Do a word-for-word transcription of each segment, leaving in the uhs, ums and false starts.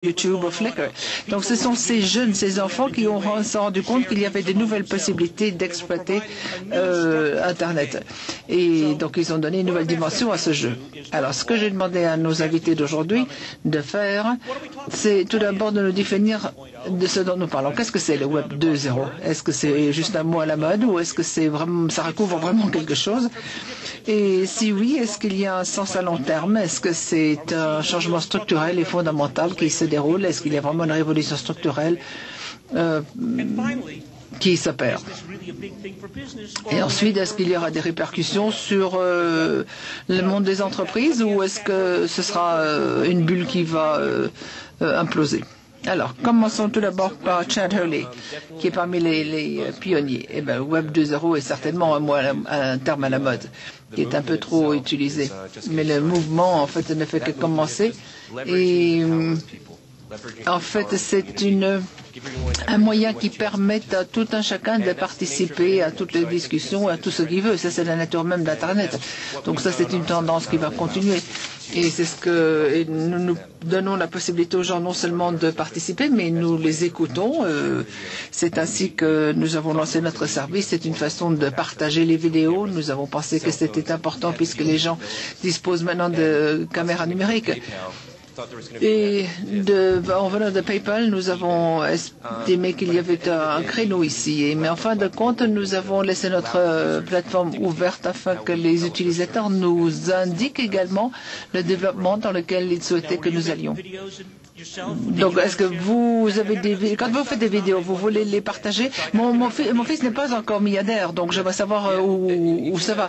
YouTube ou Flickr. Donc ce sont ces jeunes, ces enfants qui ont se rendu compte qu'il y avait de nouvelles possibilités d'exploiter euh, Internet. Et donc ils ont donné une nouvelle dimension à ce jeu. Alors ce que j'ai demandé à nos invités d'aujourd'hui de faire, c'est tout d'abord de nous définir de ce dont nous parlons. Qu'est-ce que c'est le Web deux point zéro? Est-ce que c'est juste un mot à la mode ou est-ce que c'est vraiment, ça recouvre vraiment quelque chose? Et si oui, est-ce qu'il y a un sens à long terme? Est-ce que c'est un changement structurel et fondamental qui se déroule? Est-ce qu'il y a vraiment une révolution structurelle euh, qui s'opère? Et ensuite, est-ce qu'il y aura des répercussions sur euh, le monde des entreprises ou est-ce que ce sera euh, une bulle qui va euh, euh, imploser? Alors, commençons tout d'abord par Chad Hurley, qui est parmi les, les pionniers. Eh bien, Web deux point zéro est certainement un, mot à la, un terme à la mode, qui est un peu trop utilisé. Mais le mouvement, en fait, ne fait que commencer. Et en fait, c'est une, un moyen qui permet à tout un chacun de participer à toutes les discussions, à tout ce qu'il veut. Ça, c'est la nature même d'Internet. Donc ça, c'est une tendance qui va continuer. Et c'est ce que et nous nous donnons la possibilité aux gens non seulement de participer, mais nous les écoutons. Euh, c'est ainsi que nous avons lancé notre service. C'est une façon de partager les vidéos. Nous avons pensé que c'était important puisque les gens disposent maintenant de caméras numériques. Et de, en venant de PayPal, nous avons estimé qu'il y avait un créneau ici. Mais en fin de compte, nous avons laissé notre plateforme ouverte afin que les utilisateurs nous indiquent également le développement dans lequel ils souhaitaient que nous allions. Donc, est-ce que vous avez des quand vous faites des vidéos, vous voulez les partager? Mon, mon, fi, mon fils n'est pas encore milliardaire, donc j'aimerais savoir euh, où, où ça va.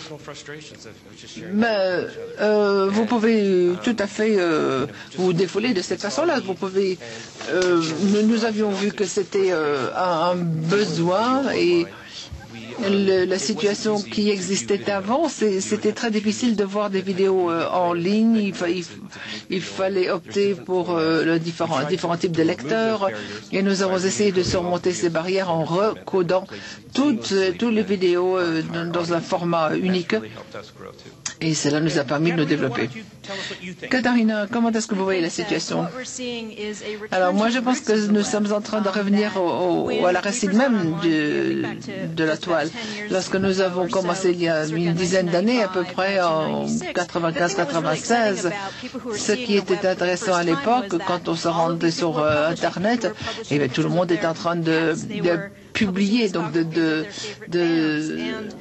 Mais euh, vous pouvez tout à fait euh, vous défouler de cette façon-là. Vous pouvez. Euh, nous, nous avions vu que c'était euh, un, un besoin et. Le, la situation qui existait avant, c'était très difficile de voir des vidéos euh, en ligne. Il, fa, il, il fallait opter pour euh, le différent, différents types de lecteurs. Et nous avons essayé de surmonter ces barrières en recodant toutes, toutes les vidéos euh, dans, dans un format unique. Et cela nous a permis de nous développer. Caterina, comment est-ce que vous voyez la situation? Alors moi, je pense que nous sommes en train de revenir au, au, à la racine même de, de la toile. Lorsque nous avons commencé il y a une dizaine d'années, à peu près en quatre-vingt-quinze quatre-vingt-seize, ce qui était intéressant à l'époque, quand on se rendait sur euh, Internet, et bien, tout le monde était en train de, de publier, donc de, de, de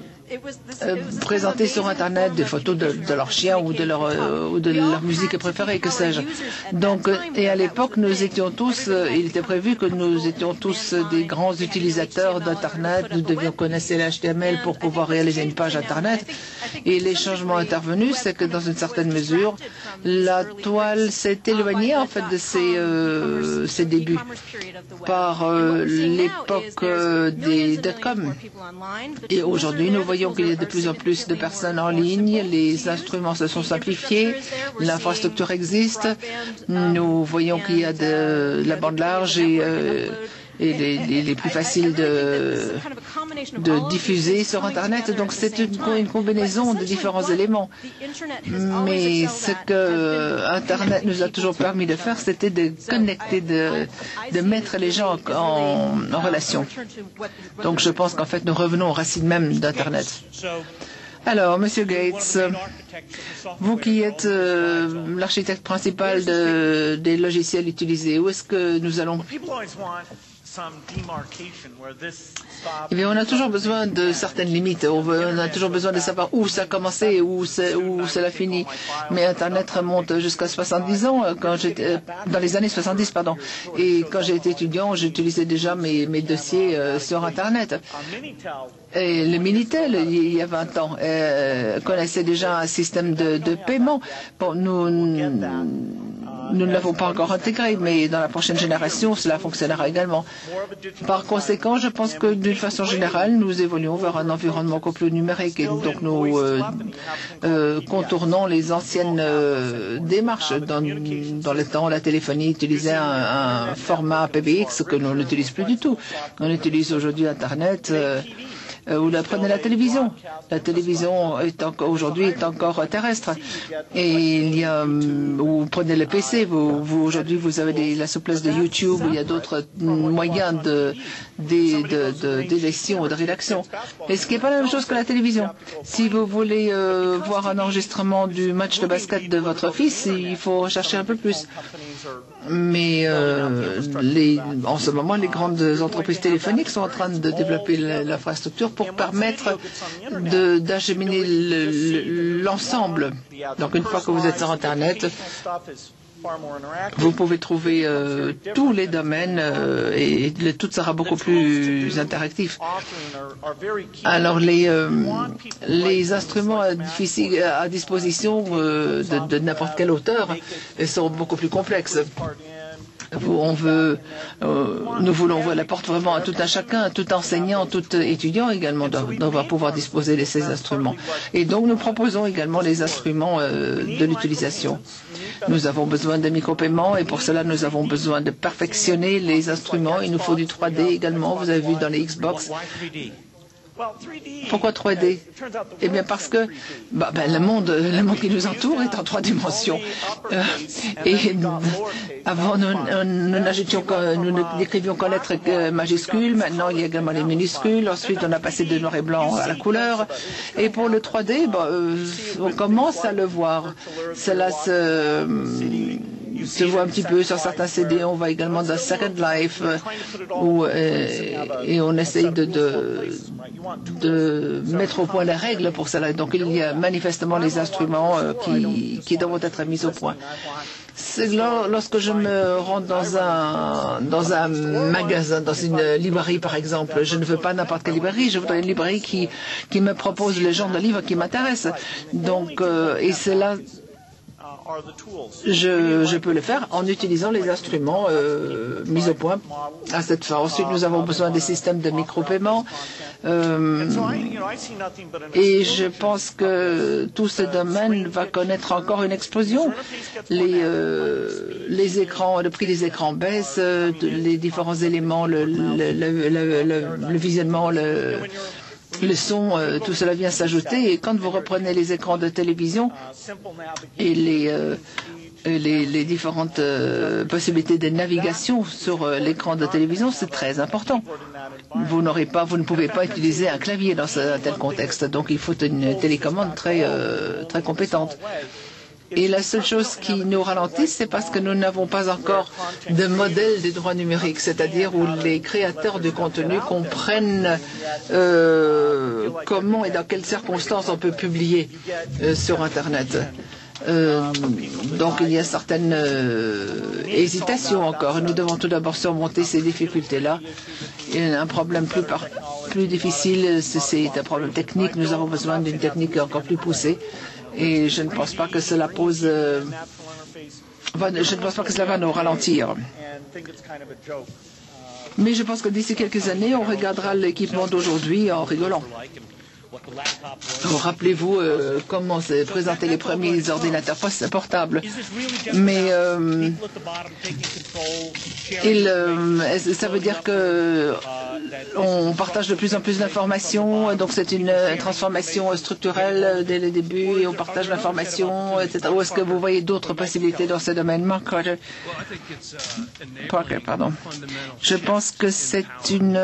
Euh, présenter sur Internet des photos de, de leurs chiens ou de leur, euh, ou de leur musique préférée, que sais-je. Donc, et à l'époque, nous étions tous, euh, il était prévu que nous étions tous des grands utilisateurs d'Internet. Nous devions connaître l'H T M L pour pouvoir réaliser une page Internet. Et les changements intervenus, c'est que dans une certaine mesure, la toile s'est éloignée en fait de ses, euh, ses débuts par euh, l'époque euh, des dot-com. Et aujourd'hui, nous voyons qu'il y a de plus en plus de personnes en ligne, les instruments se sont simplifiés, l'infrastructure existe, nous voyons qu'il y a de, de la bande large et, euh, et les, les, les plus faciles de, de diffuser sur Internet. Donc c'est une, une combinaison de différents éléments. Mais ce que Internet nous a toujours permis de faire, c'était de connecter, de, de mettre les gens en, en relation. Donc je pense qu'en fait nous revenons aux racines même d'Internet. Alors, Monsieur Gates, vous qui êtes euh, l'architecte principal de, des logiciels utilisés, où est-ce que nous allons? Eh bien, on a toujours besoin de certaines limites. On, veut, on a toujours besoin de savoir où ça a commencé et où, où cela finit. Mais Internet remonte jusqu'à soixante-dix ans, quand j'étais, dans les années soixante-dix, pardon. Et quand j'étais étudiant, j'utilisais déjà mes, mes dossiers euh, sur Internet. Et le Minitel, il y a vingt ans, euh, connaissait déjà un système de, de paiement. Bon, nous, nous ne l'avons pas encore intégré, mais dans la prochaine génération, cela fonctionnera également. Par conséquent, je pense que d'une façon générale, nous évoluons vers un environnement beaucoup plus numérique et donc nous euh, euh, contournons les anciennes euh, démarches. Dans, dans le temps, la téléphonie utilisait un, un format P B X que l'on n'utilise plus du tout. On utilise aujourd'hui Internet. Euh, Euh, vous prenez la télévision. La télévision est encore aujourd'hui est encore terrestre. Et il y a, vous prenez le P C. Vous, vous aujourd'hui vous avez des, la souplesse de YouTube. Il y a d'autres moyens de d'élection ou de rédaction. Et ce qui n'est pas la même chose que la télévision. Si vous voulez euh, voir un enregistrement du match de basket de votre fils, il faut chercher un peu plus. Mais euh, les, en ce moment, les grandes entreprises téléphoniques sont en train de développer l'infrastructure pour permettre d'acheminer l'ensemble. Donc une fois que vous êtes sur Internet, vous pouvez trouver euh, tous les domaines euh, et le tout sera beaucoup plus interactif. Alors les, euh, les instruments à, à disposition euh, de, de n'importe quel auteur sont beaucoup plus complexes. On veut, euh, nous voulons ouvrir la porte vraiment à tout un chacun, tout enseignant, tout étudiant également doit, doit pouvoir disposer de ces instruments. Et donc nous proposons également les instruments euh, de l'utilisation. Nous avons besoin de micro-paiements et pour cela nous avons besoin de perfectionner les instruments. Il nous faut du trois D également, vous avez vu dans les Xbox. Pourquoi trois D? Eh bien parce que bah, ben, le, monde, le monde qui nous entoure est en trois dimensions. Euh, et avant, nous, nous n'ajoutions que, nous n'écrivions qu'en lettres majuscules. Maintenant, il y a également les minuscules. Ensuite, on a passé de noir et blanc à la couleur. Et pour le trois D, bah, euh, on commence à le voir. Cela se... se voit un petit peu sur certains C D. On va également dans Second Life euh, où, euh, et on essaye de, de, de mettre au point les règles pour cela. Donc il y a manifestement les instruments euh, qui, qui doivent être mis au point. Lorsque je me rends dans un, dans un magasin, dans une librairie par exemple, je ne veux pas n'importe quelle librairie, je voudrais une librairie qui, qui me propose le genre de livres qui m'intéressent. Donc, euh, et c'est là Je, je peux le faire en utilisant les instruments euh, mis au point à cette fin. Ensuite, nous avons besoin des systèmes de micro-paiement. Euh, et je pense que tout ce domaine va connaître encore une explosion. Les, euh, les écrans, le prix des écrans baisse, euh, les différents éléments, le, le, le, le, le, le visionnement, le le son, euh, tout cela vient s'ajouter. Et quand vous reprenez les écrans de télévision et les, euh, les, les différentes euh, possibilités de navigation sur euh, l'écran de télévision, c'est très important. Vous n'aurez pas, vous ne pouvez pas utiliser un clavier dans un tel contexte. Donc il faut une télécommande très, euh, très compétente. Et la seule chose qui nous ralentit, c'est parce que nous n'avons pas encore de modèle des droits numériques, c'est-à-dire où les créateurs de contenu comprennent euh, comment et dans quelles circonstances on peut publier euh, sur Internet. Euh, donc il y a certaines euh, hésitations encore. Nous devons tout d'abord surmonter ces difficultés-là. Il y a un problème plus, par, plus difficile, c'est un problème technique. Nous avons besoin d'une technique encore plus poussée. Et je ne pense pas que cela pose, euh, va, je ne pense pas que cela va nous ralentir. Mais je pense que d'ici quelques années, on regardera l'équipement d'aujourd'hui en rigolant. Rappelez-vous euh, comment se présentaient les premiers ordinateurs portables. Mais euh, il, euh, ça veut dire que on partage de plus en plus d'informations, donc c'est une transformation structurelle dès le début et on partage l'information, et cetera. Ou est-ce que vous voyez d'autres possibilités dans ce domaine? Mark Carter. Parker, pardon. Je pense que c'est une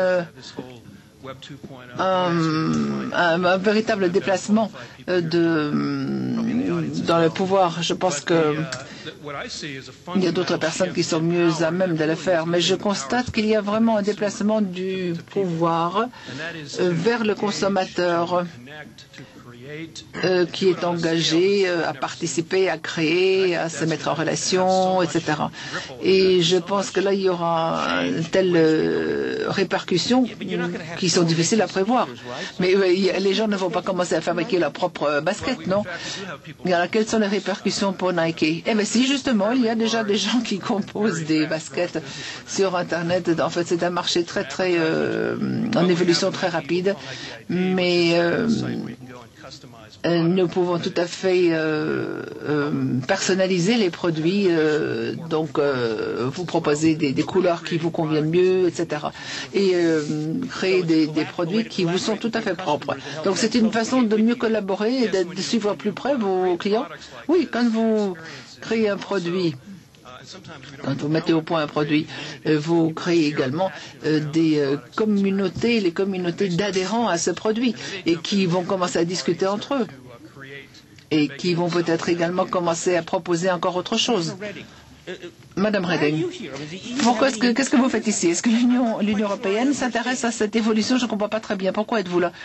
Un, un, un véritable déplacement de, dans le pouvoir. Je pense qu'il y a d'autres personnes qui sont mieux à même de le faire, mais je constate qu'il y a vraiment un déplacement du pouvoir vers le consommateur euh, qui est engagé euh, à participer, à créer, à se mettre en relation, et cetera. Et je pense que là, il y aura une telle euh, répercussion qui sont difficiles à prévoir. Mais euh, les gens ne vont pas commencer à fabriquer leur propre basket, non? Alors, quelles sont les répercussions pour Nike? Eh bien, si, justement, il y a déjà des gens qui composent des baskets sur Internet. En fait, c'est un marché très, très, euh, en évolution très rapide. Mais... Euh, euh, nous pouvons tout à fait euh, euh, personnaliser les produits, euh, donc euh, vous proposer des, des couleurs qui vous conviennent mieux, et cetera. Et euh, créer des, des produits qui vous sont tout à fait propres. Donc c'est une façon de mieux collaborer et de, de suivre plus près vos clients. Oui, quand vous créez un produit, quand vous mettez au point un produit, vous créez également euh, des euh, communautés, les communautés d'adhérents à ce produit, et qui vont commencer à discuter entre eux, et qui vont peut-être également commencer à proposer encore autre chose. Madame Reding, pourquoi est-ce que, qu'est-ce que vous faites ici? Est-ce que l'Union, l'Union européenne s'intéresse à cette évolution? Je ne comprends pas très bien. Pourquoi êtes-vous là?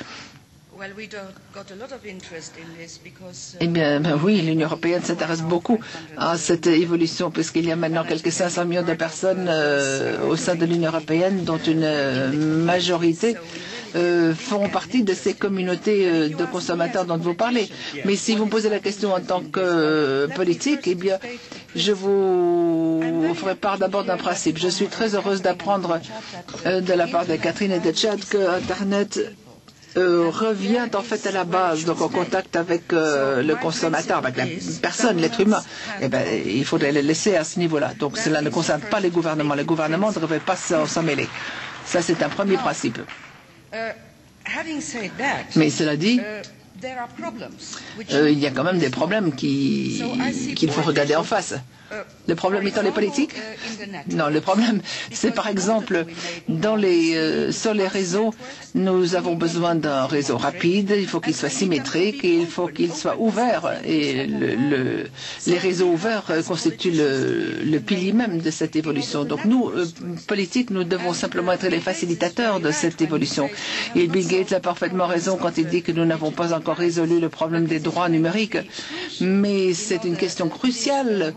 Eh bien, ben oui, l'Union européenne s'intéresse beaucoup à cette évolution, puisqu'il y a maintenant quelques cinq cents millions de personnes euh, au sein de l'Union européenne, dont une euh, majorité euh, feront partie de ces communautés euh, de consommateurs dont vous parlez. Mais si vous me posez la question en tant que euh, politique, eh bien, je vous ferai part d'abord d'un principe. Je suis très heureuse d'apprendre euh, de la part de Caterina et de Chad que Internet Euh, revient en fait à la base, donc en contact avec euh, le consommateur, avec la personne, l'être humain. Eh ben, il faudrait le laisser à ce niveau-là. Donc cela ne concerne pas les gouvernements. Les gouvernements ne devraient pas s'en mêler. Ça, c'est un premier principe. Mais cela dit, euh, il y a quand même des problèmes qui, qu'il faut regarder en face. Le problème étant les politiques? Non, le problème, c'est par exemple, dans les, euh, sur les réseaux, nous avons besoin d'un réseau rapide, il faut qu'il soit symétrique et il faut qu'il soit ouvert. Et le, le, les réseaux ouverts constituent le, le pilier même de cette évolution. Donc nous, euh, politiques, nous devons simplement être les facilitateurs de cette évolution. Et Bill Gates a parfaitement raison quand il dit que nous n'avons pas encore résolu le problème des droits numériques. Mais c'est une question cruciale.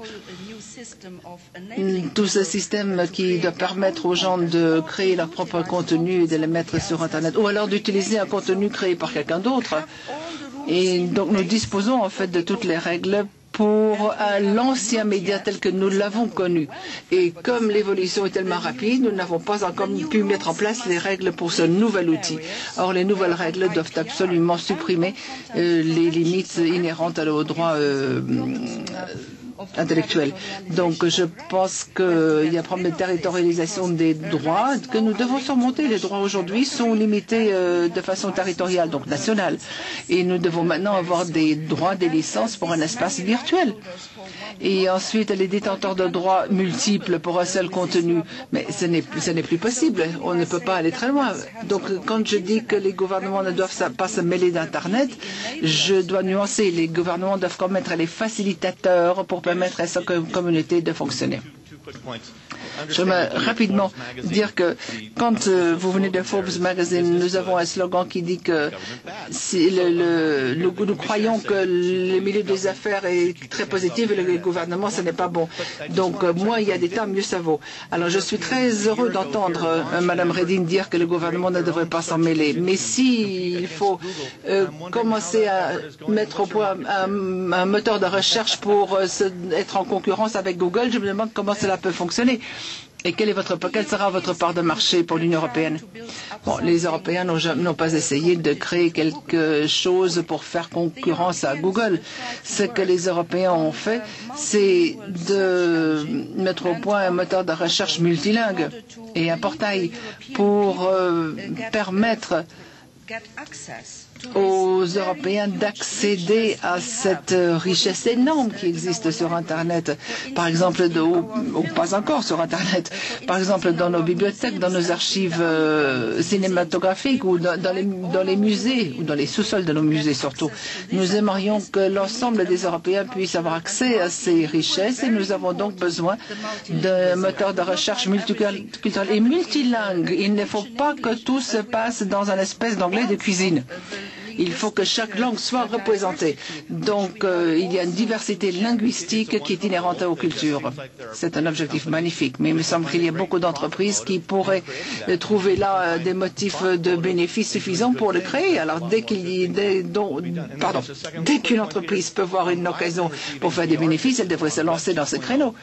Tout ce système qui doit permettre aux gens de créer leur propre contenu et de le mettre sur Internet, ou alors d'utiliser un contenu créé par quelqu'un d'autre. Et donc nous disposons en fait de toutes les règles pour l'ancien média tel que nous l'avons connu. Et comme l'évolution est tellement rapide, nous n'avons pas encore pu mettre en place les règles pour ce nouvel outil. Or, les nouvelles règles doivent absolument supprimer euh, les limites inhérentes aux droits euh, intellectuel. Donc je pense qu'il y a un problème de territorialisation des droits que nous devons surmonter. Les droits aujourd'hui sont limités euh, de façon territoriale, donc nationale. Et nous devons maintenant avoir des droits, des licences pour un espace virtuel. Et ensuite, les détenteurs de droits multiples pour un seul contenu. Mais ce n'est, ce n'est plus possible. On ne peut pas aller très loin. Donc quand je dis que les gouvernements ne doivent pas se mêler d'Internet, je dois nuancer. Les gouvernements doivent quand même être les facilitateurs pour permettre à cette communauté de fonctionner. Je vais rapidement dire que quand euh, vous venez de Forbes Magazine, nous avons un slogan qui dit que si le, le, le, nous croyons que le milieu des affaires est très positif et le gouvernement, ce n'est pas bon. Donc, euh, moins il y a d'États, mieux ça vaut. Alors, je suis très heureux d'entendre euh, Mme Reding dire que le gouvernement ne devrait pas s'en mêler. Mais s'il faut euh, commencer à mettre au point un, un moteur de recherche pour euh, se, être en concurrence avec Google, je me demande comment cela peut fonctionner. Et quelle, est votre, quelle sera votre part de marché pour l'Union européenne? Bon, les Européens n'ont pas essayé de créer quelque chose pour faire concurrence à Google. Ce que les Européens ont fait, c'est de mettre au point un moteur de recherche multilingue et un portail pour euh, permettre aux Européens d'accéder à cette richesse énorme qui existe sur Internet, par exemple, de, ou, ou pas encore sur Internet, par exemple dans nos bibliothèques, dans nos archives euh, cinématographiques ou dans, dans, les, dans les musées ou dans les sous-sols de nos musées surtout. Nous aimerions que l'ensemble des Européens puissent avoir accès à ces richesses et nous avons donc besoin d'un moteur de recherche multiculturel et multilingue. Il ne faut pas que tout se passe dans un espèce d'anglais de cuisine. Il faut que chaque langue soit représentée. Donc, euh, il y a une diversité linguistique qui est inhérente aux cultures. C'est un objectif magnifique, mais il me semble qu'il y a beaucoup d'entreprises qui pourraient euh, trouver là euh, des motifs de bénéfices suffisants pour le créer. Alors, dès qu'il y dès, dont, pardon, dès qu'une entreprise peut voir une occasion pour faire des bénéfices, elle devrait se lancer dans ce créneau.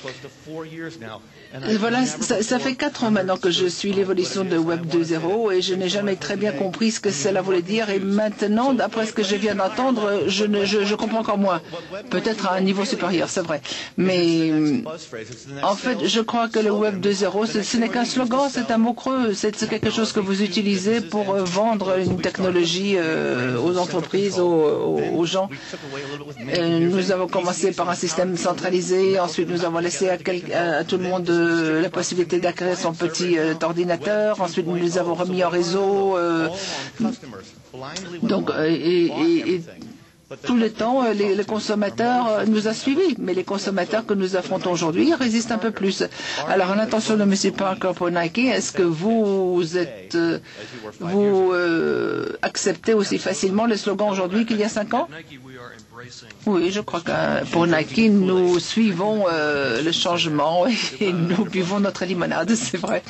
Et voilà, ça, ça fait quatre ans maintenant que je suis l'évolution de Web deux point zéro et je n'ai jamais très bien compris ce que cela voulait dire et maintenant, d'après ce que je viens d'entendre, je, ne, je, je comprends encore moins. Peut-être à un niveau supérieur, c'est vrai. Mais en fait, je crois que le Web deux point zéro, ce, ce n'est qu'un slogan, c'est un mot creux. C'est quelque chose que vous utilisez pour euh, vendre une technologie euh, aux entreprises, aux, aux, aux gens. Euh, nous avons commencé par un système centralisé, ensuite nous avons laissé à, quel, à, à tout le monde euh, la possibilité d'acquérir son petit euh, ordinateur, ensuite nous les avons remis en réseau. Euh, donc, euh, et, et, et tout le temps, euh, les, les consommateurs euh, nous ont suivis, mais les consommateurs que nous affrontons aujourd'hui résistent un peu plus. Alors, à l'intention de M. Parker pour Nike, est-ce que vous êtes, euh, vous euh, acceptez aussi facilement le slogan aujourd'hui qu'il y a cinq ans? Oui, je crois que pour Nike, nous suivons euh, le changement et nous buvons notre limonade, c'est vrai.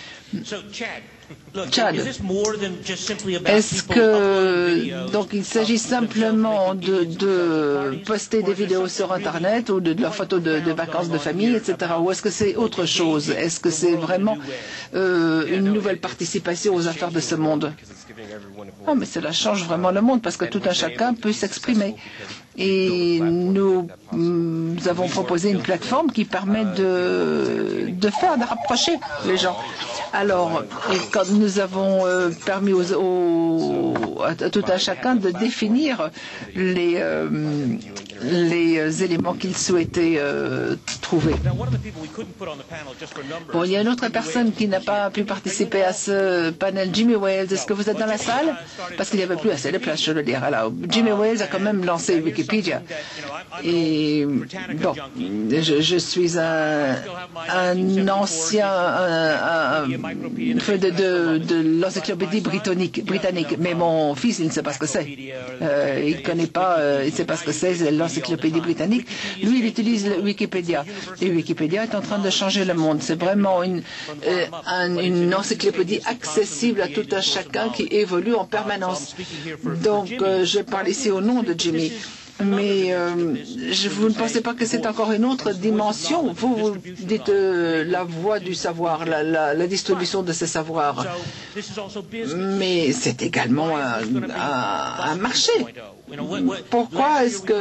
Chad, est-ce que donc il s'agit simplement de, de poster des vidéos sur Internet ou de, de leurs photos de, de vacances de famille, et cetera. Ou est-ce que c'est autre chose? Est-ce que c'est vraiment euh, une nouvelle participation aux affaires de ce monde? Oh, mais cela change vraiment le monde parce que tout un chacun peut s'exprimer. Et nous, nous avons proposé une plateforme qui permet de, de faire, de rapprocher les gens. Alors, et quand nous avons euh, permis aux, aux, à tout un chacun de définir les, euh, les éléments qu'il souhaitait euh, trouver. Bon, il y a une autre personne qui n'a pas pu participer à ce panel, Jimmy Wales. Est-ce que vous êtes dans la salle? Parce qu'il n'y avait plus assez de place, je veux dire. Alors, Jimmy Wales a quand même lancé Wikipédia. Et bon, je, je suis un, un ancien un, un, de, de, de l'encyclopédie britannique, britannique, mais mon fils, il ne sait pas ce que c'est. Euh, il ne connaît pas, euh, il ne sait pas ce que c'est l'encyclopédie britannique. Lui, il utilise le Wikipédia. Et Wikipédia est en train de changer le monde. C'est vraiment une, euh, un, une encyclopédie accessible à tout un chacun qui évolue en permanence. Donc, euh, je parle ici au nom de Jimmy. Mais euh, je, vous ne pensez pas que c'est encore une autre dimension? Vous, vous dites euh, la voie du savoir, la, la, la distribution de ce savoir. Mais c'est également un, un, un marché. Pourquoi est-ce que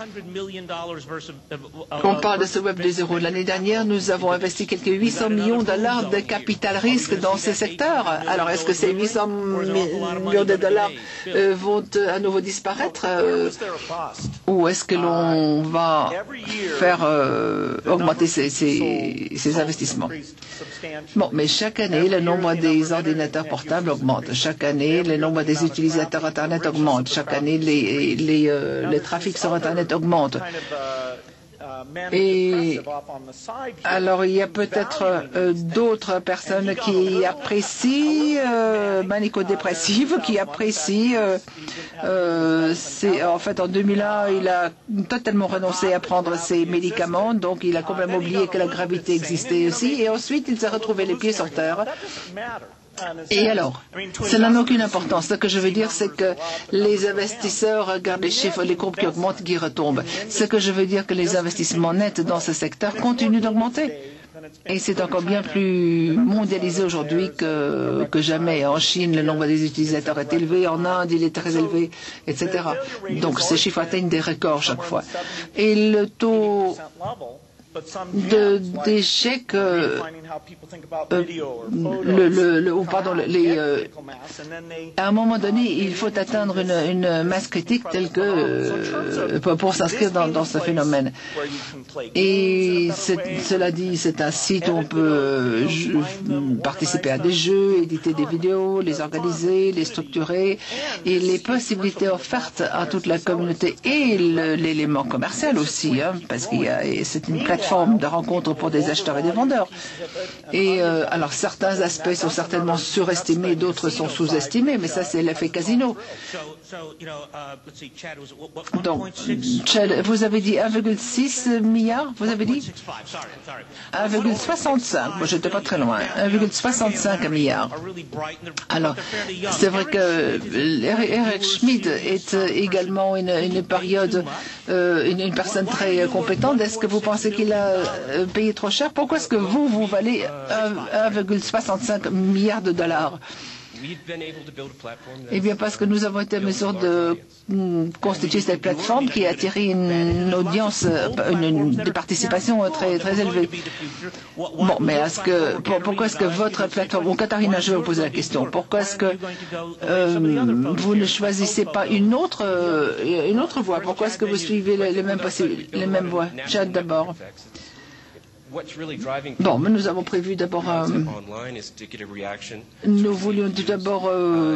on parle de ce Web deux point zéro? L'année dernière, nous avons investi quelques huit cents millions de dollars de capital risque dans ce secteur. Alors, est-ce que ces huit cents millions de dollars euh, vont à nouveau disparaître euh, ou est-ce que l'on va faire euh, augmenter ces, ces, ces investissements? Bon, mais chaque année, le nombre des ordinateurs portables augmente. Chaque année, le nombre des utilisateurs Internet augmente. Chaque année, les Les, les, euh, les trafics sur Internet augmentent. Et alors, il y a peut-être euh, d'autres personnes qui apprécient euh, manico-dépressives, qui apprécient. Euh, euh, en fait, en deux mille un, il a totalement renoncé à prendre ses médicaments, donc il a complètement oublié que la gravité existait aussi. Et ensuite, il s'est retrouvé les pieds sur terre. Et alors, cela n'a aucune importance. Ce que je veux dire, c'est que les investisseurs regardent les chiffres, les courbes qui augmentent, qui retombent. Ce que je veux dire, que les investissements nets dans ce secteur continuent d'augmenter. Et c'est encore bien plus mondialisé aujourd'hui que, que jamais. En Chine, le nombre des utilisateurs est élevé. En Inde, il est très élevé, et cetera. Donc, ces chiffres atteignent des records chaque fois. Et le taux d'échecs, euh, euh, le, le, le, oh, pardon, les, euh, à un moment donné, il faut atteindre une, une masse critique telle que euh, pour, pour s'inscrire dans, dans ce phénomène. Et cela dit, c'est un site où on peut euh, je, participer à des jeux, éditer des vidéos, les organiser, les structurer, et les possibilités offertes à toute la communauté et l'élément commercial aussi, hein, parce qu'il y a c'est une plateforme de rencontre pour des acheteurs et des vendeurs. Et euh, alors certains aspects sont certainement surestimés, d'autres sont sous-estimés, mais ça c'est l'effet casino. Donc, Chad, vous avez dit un virgule six milliard, vous avez dit un virgule soixante-cinq, moi j'étais pas très loin, un virgule soixante-cinq milliard. Alors, c'est vrai que Eric Schmidt est également une, une période, euh, une, une personne très compétente. Est-ce que vous pensez qu'il a euh, payé trop cher? Pourquoi est-ce que vous, vous valez un virgule soixante-cinq milliard de dollars? Eh bien, parce que nous avons été en mesure de constituer cette plateforme qui a attiré une audience, une, une, des participations très, très élevées. Bon, mais est-ce que, pour, pourquoi est-ce que votre plateforme, bon, Caterina, je vais vous poser la question, pourquoi est-ce que euh, vous ne choisissez pas une autre, euh, une autre voie? Pourquoi est-ce que vous suivez les, les mêmes les mêmes voies? Chad d'abord. Bon, mais nous avons prévu d'abord, euh, nous voulions tout d'abord euh,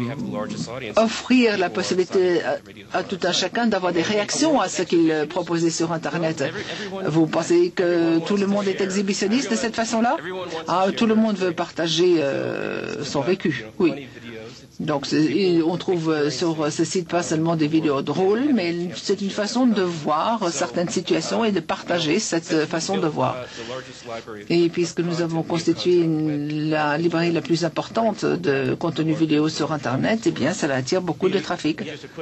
offrir la possibilité à, à tout un chacun d'avoir des réactions à ce qu'il proposait sur Internet. Vous pensez que tout le monde est exhibitionniste de cette façon-là? Ah, tout le monde veut partager euh, son vécu, oui. Donc, on trouve sur ce site pas seulement des vidéos drôles, mais c'est une façon de voir certaines situations et de partager cette façon de voir. Et puisque nous avons constitué une, la librairie la plus importante de contenu vidéo sur Internet, eh bien, cela attire beaucoup de trafic.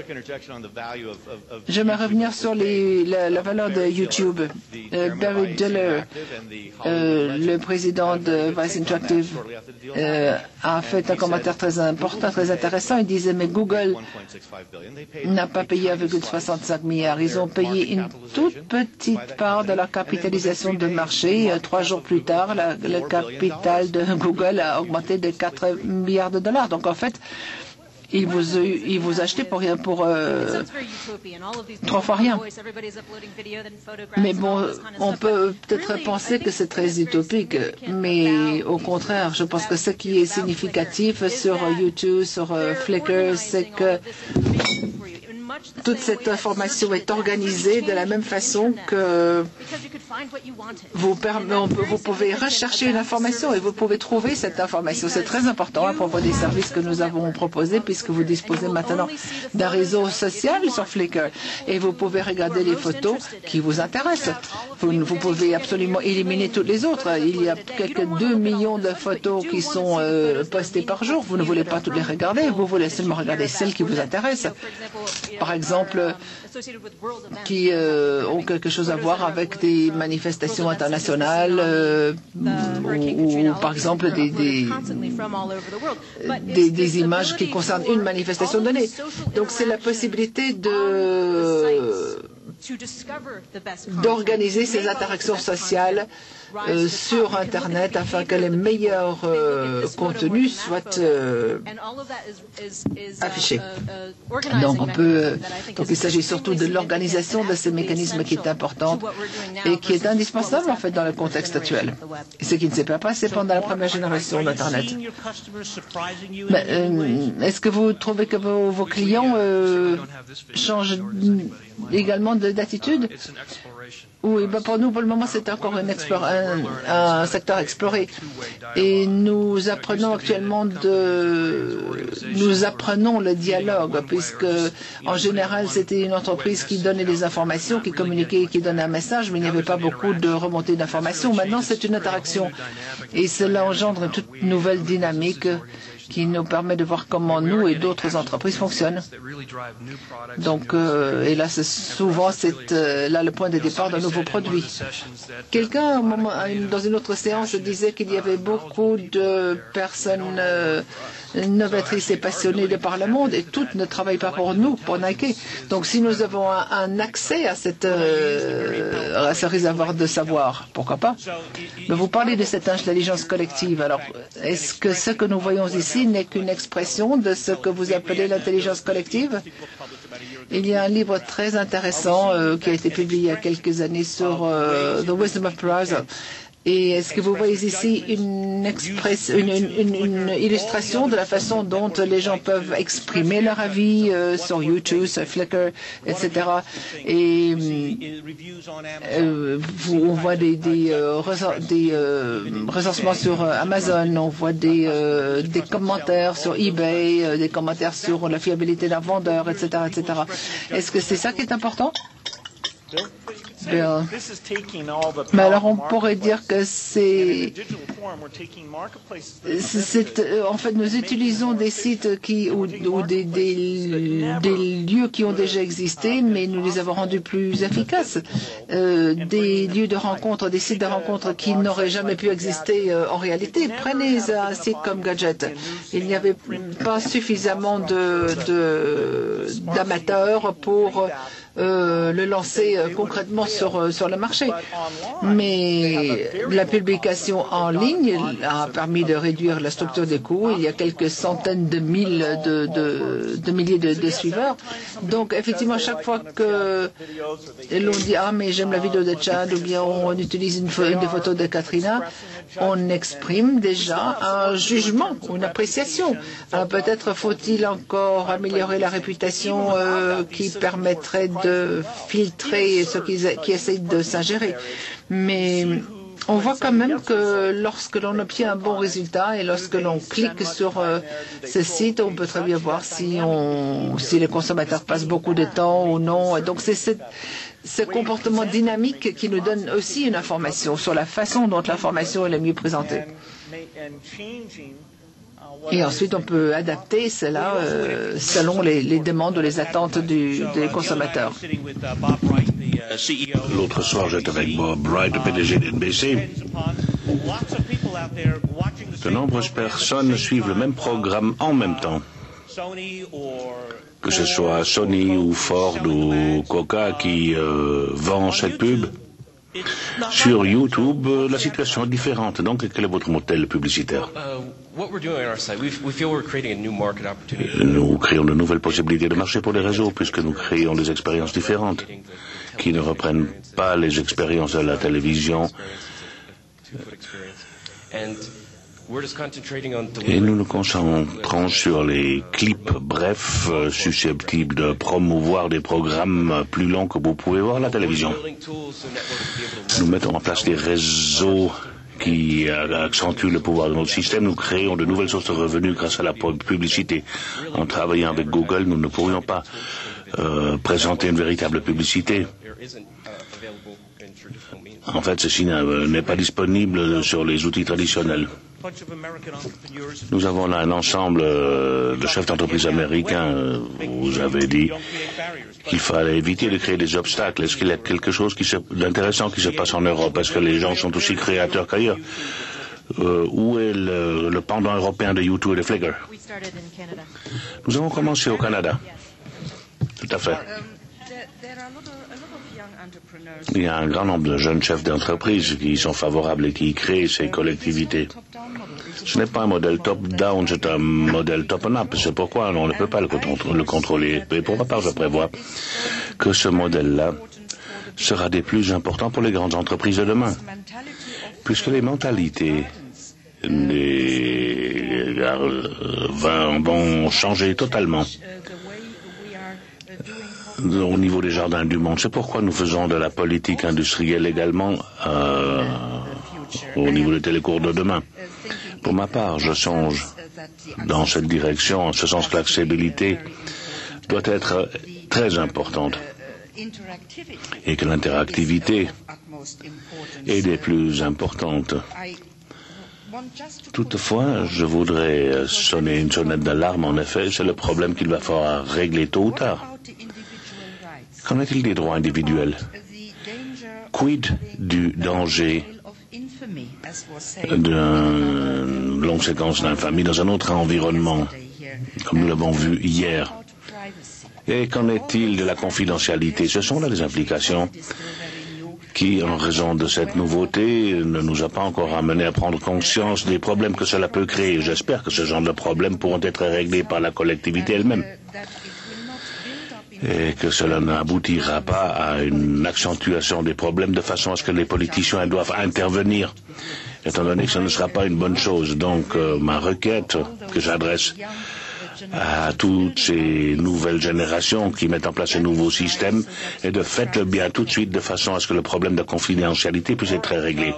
J'aimerais revenir sur les, la, la valeur de YouTube. Euh, Barry Diller, euh, le président de Vice Interactive, euh, a fait un commentaire très important, très intéressant. Il disait, mais Google n'a pas payé un virgule soixante-cinq milliards. Ils ont payé une toute petite part de leur capitalisation de marché. Trois jours plus tard, la, le capital de Google a augmenté de quatre milliards de dollars. Donc, en fait, ils vous, ils vous achetaient pour rien, pour euh, trois fois rien. Mais bon, on peut peut-être penser que c'est très utopique, mais au contraire, je pense que ce qui est significatif sur YouTube, sur euh, Flickr, c'est que toute cette information est organisée de la même façon que vous, vous pouvez rechercher une information et vous pouvez trouver cette information. C'est très important à propos des services que nous avons proposés puisque vous disposez maintenant d'un réseau social sur Flickr et vous pouvez regarder les photos qui vous intéressent. Vous, vous pouvez absolument éliminer toutes les autres. Il y a quelques deux millions de photos qui sont euh, postées par jour. Vous ne voulez pas toutes les regarder. Vous voulez seulement regarder celles qui vous intéressent. Par exemple, qui euh, ont quelque chose à voir avec des manifestations internationales euh, ou, ou par exemple des, des, des, des images qui concernent une manifestation donnée. Donc c'est la possibilité de d'organiser ces interactions sociales euh, sur Internet afin que les meilleurs euh, contenus soient euh, affichés. Donc, on peut, donc il s'agit surtout de l'organisation de ces mécanismes qui est importante et qui est indispensable en fait dans le contexte actuel. Ce qui ne s'est pas passé pendant la première génération d'Internet. Euh, Est-ce que vous trouvez que vos, vos clients euh, changent également d'attitude? Oui, ben pour nous, pour le moment, c'est encore une un, un secteur exploré. Et nous apprenons actuellement de, nous apprenons le dialogue, puisque en général, c'était une entreprise qui donnait des informations, qui communiquait, qui donnait un message, mais il n'y avait pas beaucoup de remontées d'informations. Maintenant, c'est une interaction. Et cela engendre une toute nouvelle dynamique qui nous permet de voir comment nous et d'autres entreprises fonctionnent. Donc, euh, et là, c'est souvent c'est euh, là le point de départ d'un nouveau produit. Quelqu'un, dans une autre séance, disait qu'il y avait beaucoup de personnes euh, novatrices et passionnées de par le monde, et toutes ne travaillent pas pour nous, pour Nike. Donc, si nous avons un, un accès à, cette, euh, à ce réservoir de savoir, pourquoi pas? Mais vous parlez de cette intelligence collective. Alors, est-ce que ce que nous voyons ici n'est qu'une expression de ce que vous appelez l'intelligence collective? Il y a un livre très intéressant euh, qui a été publié il y a quelques années sur euh, The Wisdom of Browser. Et est-ce que vous voyez ici une, express, une, une, une illustration de la façon dont les gens peuvent exprimer leur avis euh, sur YouTube, sur Flickr, et cetera. Et euh, vous, on voit des, des, euh, des euh, recensements sur Amazon, on voit des, euh, des commentaires sur eBay, euh, des commentaires sur la fiabilité d'un vendeur, et cetera, et cetera. Est-ce que c'est ça qui est important? Bill. Mais alors on pourrait dire que c'est C'est, en fait, nous utilisons des sites qui, ou, ou des, des, des lieux qui ont déjà existé, mais nous les avons rendus plus efficaces. Euh, des lieux de rencontre, des sites de rencontre qui n'auraient jamais pu exister euh, en réalité. Prenez un site comme Gadget. Il n'y avait pas suffisamment de, de, d'amateurs pour Euh, le lancer euh, concrètement sur, euh, sur le marché. Mais la publication en ligne a permis de réduire la structure des coûts. Il y a quelques centaines de mille de, de, de milliers de, de suiveurs. Donc effectivement, chaque fois que l'on dit ah mais j'aime la vidéo de Chad ou bien on utilise une, une des photos de Caterina, on exprime déjà un jugement, une appréciation. Alors peut-être faut-il encore améliorer la réputation euh, qui permettrait de filtrer ceux qui, qui essayent de s'ingérer. Mais on voit quand même que lorsque l'on obtient un bon résultat et lorsque l'on clique sur euh, ce site, on peut très bien voir si, on, si les consommateurs passent beaucoup de temps ou non. Et donc c'est cette ce comportement dynamique qui nous donne aussi une information sur la façon dont l'information est la mieux présentée. Et ensuite, on peut adapter cela euh, selon les, les demandes ou les attentes du, des consommateurs. L'autre soir, j'étais avec Bob Wright, le P D G de N B C. De nombreuses personnes suivent le même programme en même temps. Que ce soit Sony ou Ford ou Coca qui euh, vend cette pub. Sur YouTube, la situation est différente. Donc, quel est votre modèle publicitaire? Nous créons de nouvelles possibilités de marché pour les réseaux, puisque nous créons des expériences différentes, qui ne reprennent pas les expériences de la télévision. Et nous nous concentrons sur les clips brefs euh, susceptibles de promouvoir des programmes plus longs que vous pouvez voir à la télévision. Nous mettons en place des réseaux qui euh, accentuent le pouvoir de notre système. Nous créons de nouvelles sources de revenus grâce à la publicité. En travaillant avec Google, nous ne pourrions pas euh, présenter une véritable publicité. En fait, ceci n'est pas disponible sur les outils traditionnels. Nous avons là un ensemble de chefs d'entreprise américains. Vous avez dit qu'il fallait éviter de créer des obstacles. Est-ce qu'il y a quelque chose d'intéressant qui se passe en Europe? Est-ce que les gens sont aussi créateurs qu'ailleurs? Euh, où est le, le pendant européen de YouTube et de Flickr? Nous avons commencé au Canada. Tout à fait. Il y a un grand nombre de jeunes chefs d'entreprise qui sont favorables et qui créent ces collectivités. Ce n'est pas un modèle top-down, c'est un modèle top-up. C'est pourquoi on ne peut pas le, le contrôler. Et pour ma part, je prévois que ce modèle-là sera des plus importants pour les grandes entreprises de demain. Puisque les mentalités des, euh, vont changer totalement au niveau des jardins du monde. C'est pourquoi nous faisons de la politique industrielle également euh, au niveau des télécours de demain. Pour ma part, je songe dans cette direction, en ce sens que l'accessibilité doit être très importante et que l'interactivité est des plus importantes. Toutefois, je voudrais sonner une sonnette d'alarme. En effet, c'est le problème qu'il va falloir régler tôt ou tard. Qu'en est-il des droits individuels? Quid du danger d'une longue séquence d'infamie dans un autre environnement, comme nous l'avons vu hier? Et qu'en est-il de la confidentialité? Ce sont là des implications qui, en raison de cette nouveauté, ne nous a pas encore amené à prendre conscience des problèmes que cela peut créer. J'espère que ce genre de problèmes pourront être réglés par la collectivité elle-même et que cela n'aboutira pas à une accentuation des problèmes de façon à ce que les politiciens doivent intervenir, étant donné que ce ne sera pas une bonne chose. Donc, euh, ma requête que j'adresse à toutes ces nouvelles générations qui mettent en place ces nouveaux systèmes est de faites-le bien tout de suite de façon à ce que le problème de confidentialité puisse être réglé.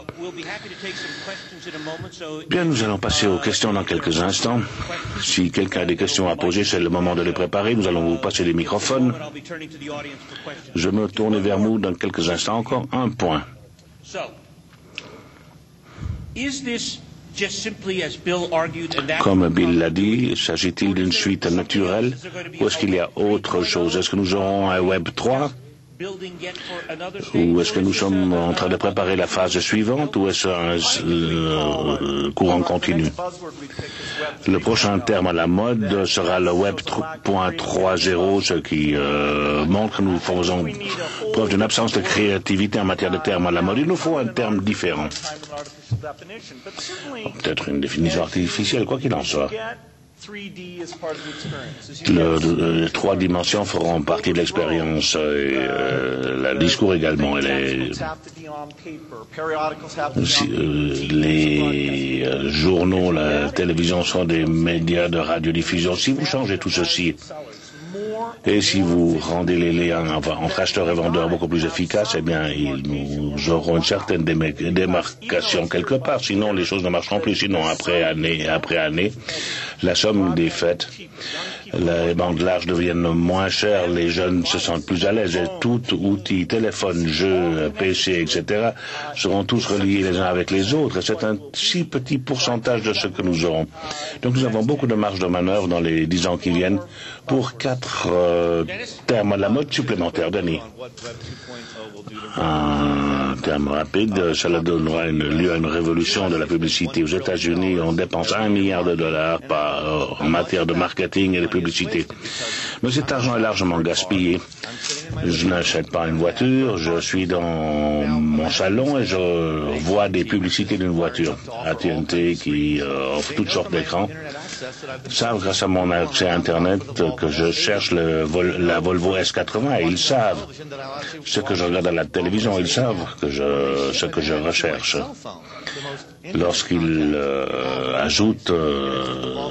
Bien, nous allons passer aux questions dans quelques instants. Si quelqu'un a des questions à poser, c'est le moment de les préparer. Nous allons vous passer les microphones. Je me tourne vers vous dans quelques instants. Encore un point. Comme Bill l'a dit, s'agit-il d'une suite naturelle ou est-ce qu'il y a autre chose? Est-ce que nous aurons un Web trois? Ou est-ce que nous sommes en train de préparer la phase suivante ou est-ce un euh, courant continu? Le prochain terme à la mode sera le Web trois point zéro, ce qui euh, montre que nous faisons preuve d'une absence de créativité en matière de termes à la mode. Il nous faut un terme différent. Peut-être une définition artificielle, quoi qu'il en soit. Le, les trois dimensions feront partie de l'expérience et euh, le discours également. Et les, si, euh, les euh, journaux, la télévision sont des médias de radiodiffusion. Si vous changez tout ceci et si vous rendez les liens entre acheteurs et vendeurs beaucoup plus efficaces, eh bien, nous aurons une certaine démarcation quelque part. Sinon, les choses ne marcheront plus. Sinon, après année après année, la somme des fêtes, les bandes larges deviennent moins chères, les jeunes se sentent plus à l'aise et tout outil, téléphone, jeux, P C, et cetera seront tous reliés les uns avec les autres. C'est un si petit pourcentage de ce que nous aurons. Donc nous avons beaucoup de marge de manœuvre dans les dix ans qui viennent pour quatre euh, termes à la mode supplémentaires. Denis. Un terme rapide, cela donnera une, lieu à une révolution de la publicité. Aux États-Unis, on dépense un milliard de dollars par, euh, en matière de marketing et de publicité. Mais cet argent est largement gaspillé. Je n'achète pas une voiture, je suis dans mon salon et je vois des publicités d'une voiture. A T and T qui euh, offre toutes sortes d'écrans savent grâce à mon accès à Internet que je cherche le vol, la Volvo S quatre-vingts et ils savent ce que je regarde à la télévision, ils savent que je, ce que je recherche. Lorsqu'ils euh, ajoutent euh,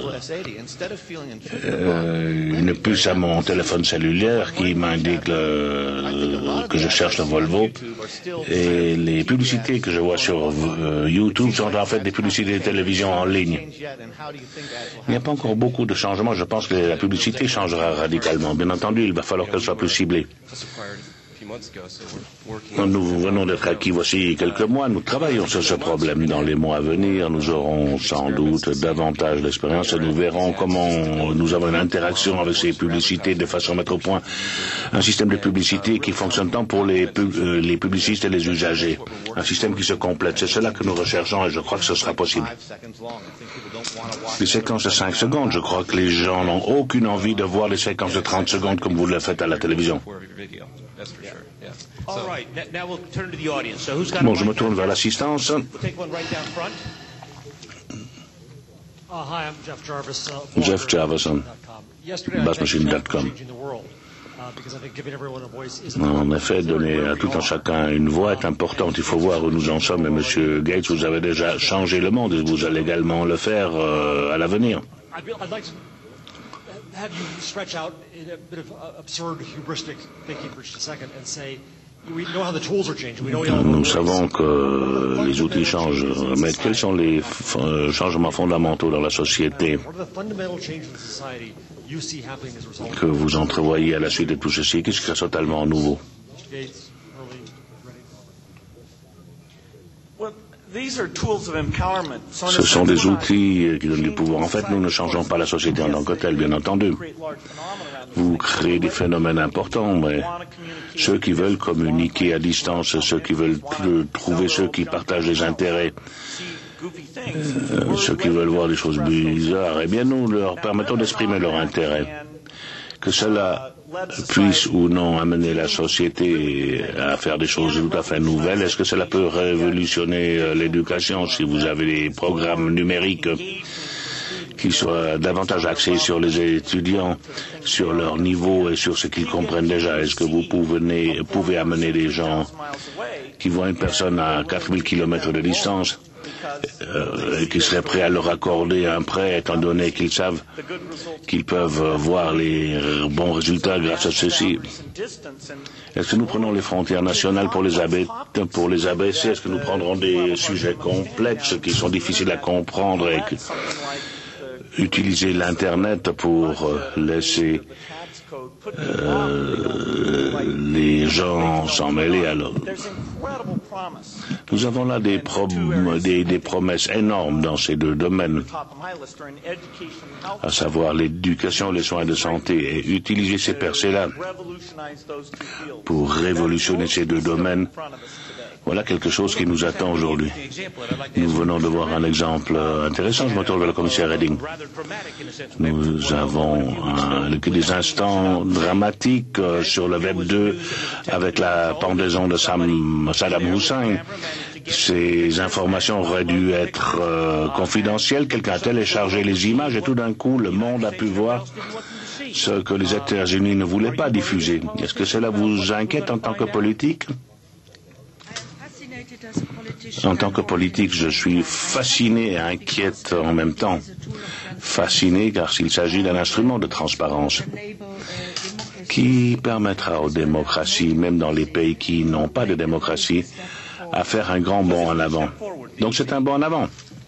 euh, une puce à mon téléphone cellulaire qui m'indique le, que je cherche le Volvo et les publicités que je vois sur euh, YouTube sont en fait des publicités de télévision en ligne. Il n'y a pas encore beaucoup de changements. Je pense que la publicité changera radicalement. Bien entendu, il va falloir qu'elle soit plus ciblée. Nous venons d'être acquis voici quelques mois. Nous travaillons sur ce problème. Dans les mois à venir, nous aurons sans doute davantage d'expérience et nous verrons comment nous avons une interaction avec ces publicités de façon à mettre au point un système de publicité qui fonctionne tant pour les, pub, euh, les publicistes et les usagers. Un système qui se complète. C'est cela que nous recherchons et je crois que ce sera possible. Les séquences de cinq secondes, je crois que les gens n'ont aucune envie de voir les séquences de trente secondes comme vous le faites à la télévision. Bon, je me tourne vers l'assistance. Jeff Jarvis, bassmachine point com. En effet, donner à tout un chacun une voix est importante. Il faut voir où nous en sommes. Et Monsieur Gates, vous avez déjà changé le monde et vous allez également le faire euh, à l'avenir. Have you stretch out in a bit of absurd hubristic thinking for just a second and say, we know how the tools are changing. We know how Nous savons que les outils changent, mais quels sont les f- changements fondamentaux dans la société que vous entrevoyez à la suite de tout ceci? Qu'est-ce qui est totalement nouveau? Ce sont des outils qui donnent du pouvoir. En fait, nous ne changeons pas la société en tant que telle, bien entendu. Vous créez des phénomènes importants, mais ceux qui veulent communiquer à distance, ceux qui veulent trouver ceux qui partagent les intérêts, euh, ceux qui veulent voir des choses bizarres, eh bien, nous leur permettons d'exprimer leur intérêt. Que cela puisse ou non amener la société à faire des choses tout à fait nouvelles. Est-ce que cela peut révolutionner l'éducation si vous avez des programmes numériques qui soient davantage axés sur les étudiants, sur leur niveau et sur ce qu'ils comprennent déjà? Est-ce que vous pouvez, pouvez amener des gens qui voient une personne à quatre mille kilomètres de distance euh, et qui seraient prêts à leur accorder un prêt étant donné qu'ils savent qu'ils peuvent voir les bons résultats grâce à ceci? Est-ce que nous prenons les frontières nationales pour les abaisser, pour les abaisser? Est-ce que nous prendrons des sujets complexes qui sont difficiles à comprendre et que, utiliser l'Internet pour laisser euh, les gens s'en mêlaient alors. Nous avons là des, pro des, des promesses énormes dans ces deux domaines, à savoir l'éducation, les soins de santé, et utiliser ces percées-là pour révolutionner ces deux domaines. Voilà quelque chose qui nous attend aujourd'hui. Nous venons de voir un exemple intéressant. Je me tourne vers le commissaire Reding. Nous avons un, des instants dramatiques sur le Web deux avec la pendaison de Sam, Saddam Hussein. Ces informations auraient dû être euh, confidentielles. Quelqu'un a téléchargé les images et tout d'un coup, le monde a pu voir ce que les États-Unis ne voulaient pas diffuser. Est-ce que cela vous inquiète en tant que politique ? En tant que politique, je suis fasciné et inquiète en même temps. Fasciné car s'il s'agit d'un instrument de transparence qui permettra aux démocraties, même dans les pays qui n'ont pas de démocratie, à faire un grand bond en avant. Donc c'est un bond en avant.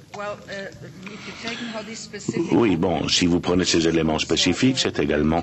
Oui, bon, si vous prenez ces éléments spécifiques, c'est également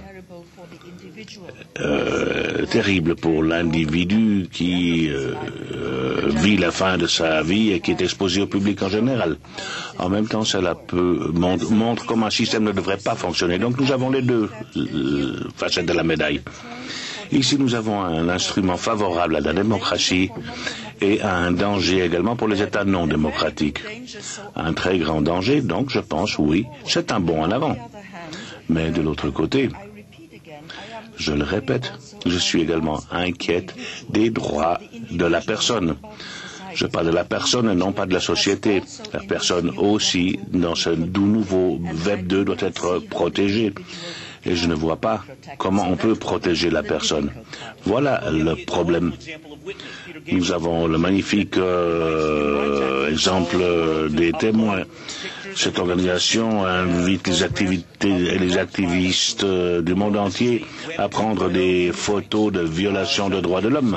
euh, terrible pour l'individu qui euh, euh, vit la fin de sa vie et qui est exposé au public en général. En même temps, cela peut montre, montre comment un système ne devrait pas fonctionner. Donc nous avons les deux euh, facettes de la médaille. Ici, nous avons un instrument favorable à la démocratie et un danger également pour les États non démocratiques. Un très grand danger, donc je pense, oui, c'est un bond en avant. Mais de l'autre côté, je le répète, je suis également inquiète des droits de la personne. Je parle de la personne et non pas de la société. La personne aussi, dans ce nouveau Web deux, doit être protégée. Et je ne vois pas comment on peut protéger la personne. Voilà le problème. Nous avons le magnifique euh, exemple des témoins. Cette organisation invite les activités et les activistes du monde entier à prendre des photos de violations de droits de l'homme.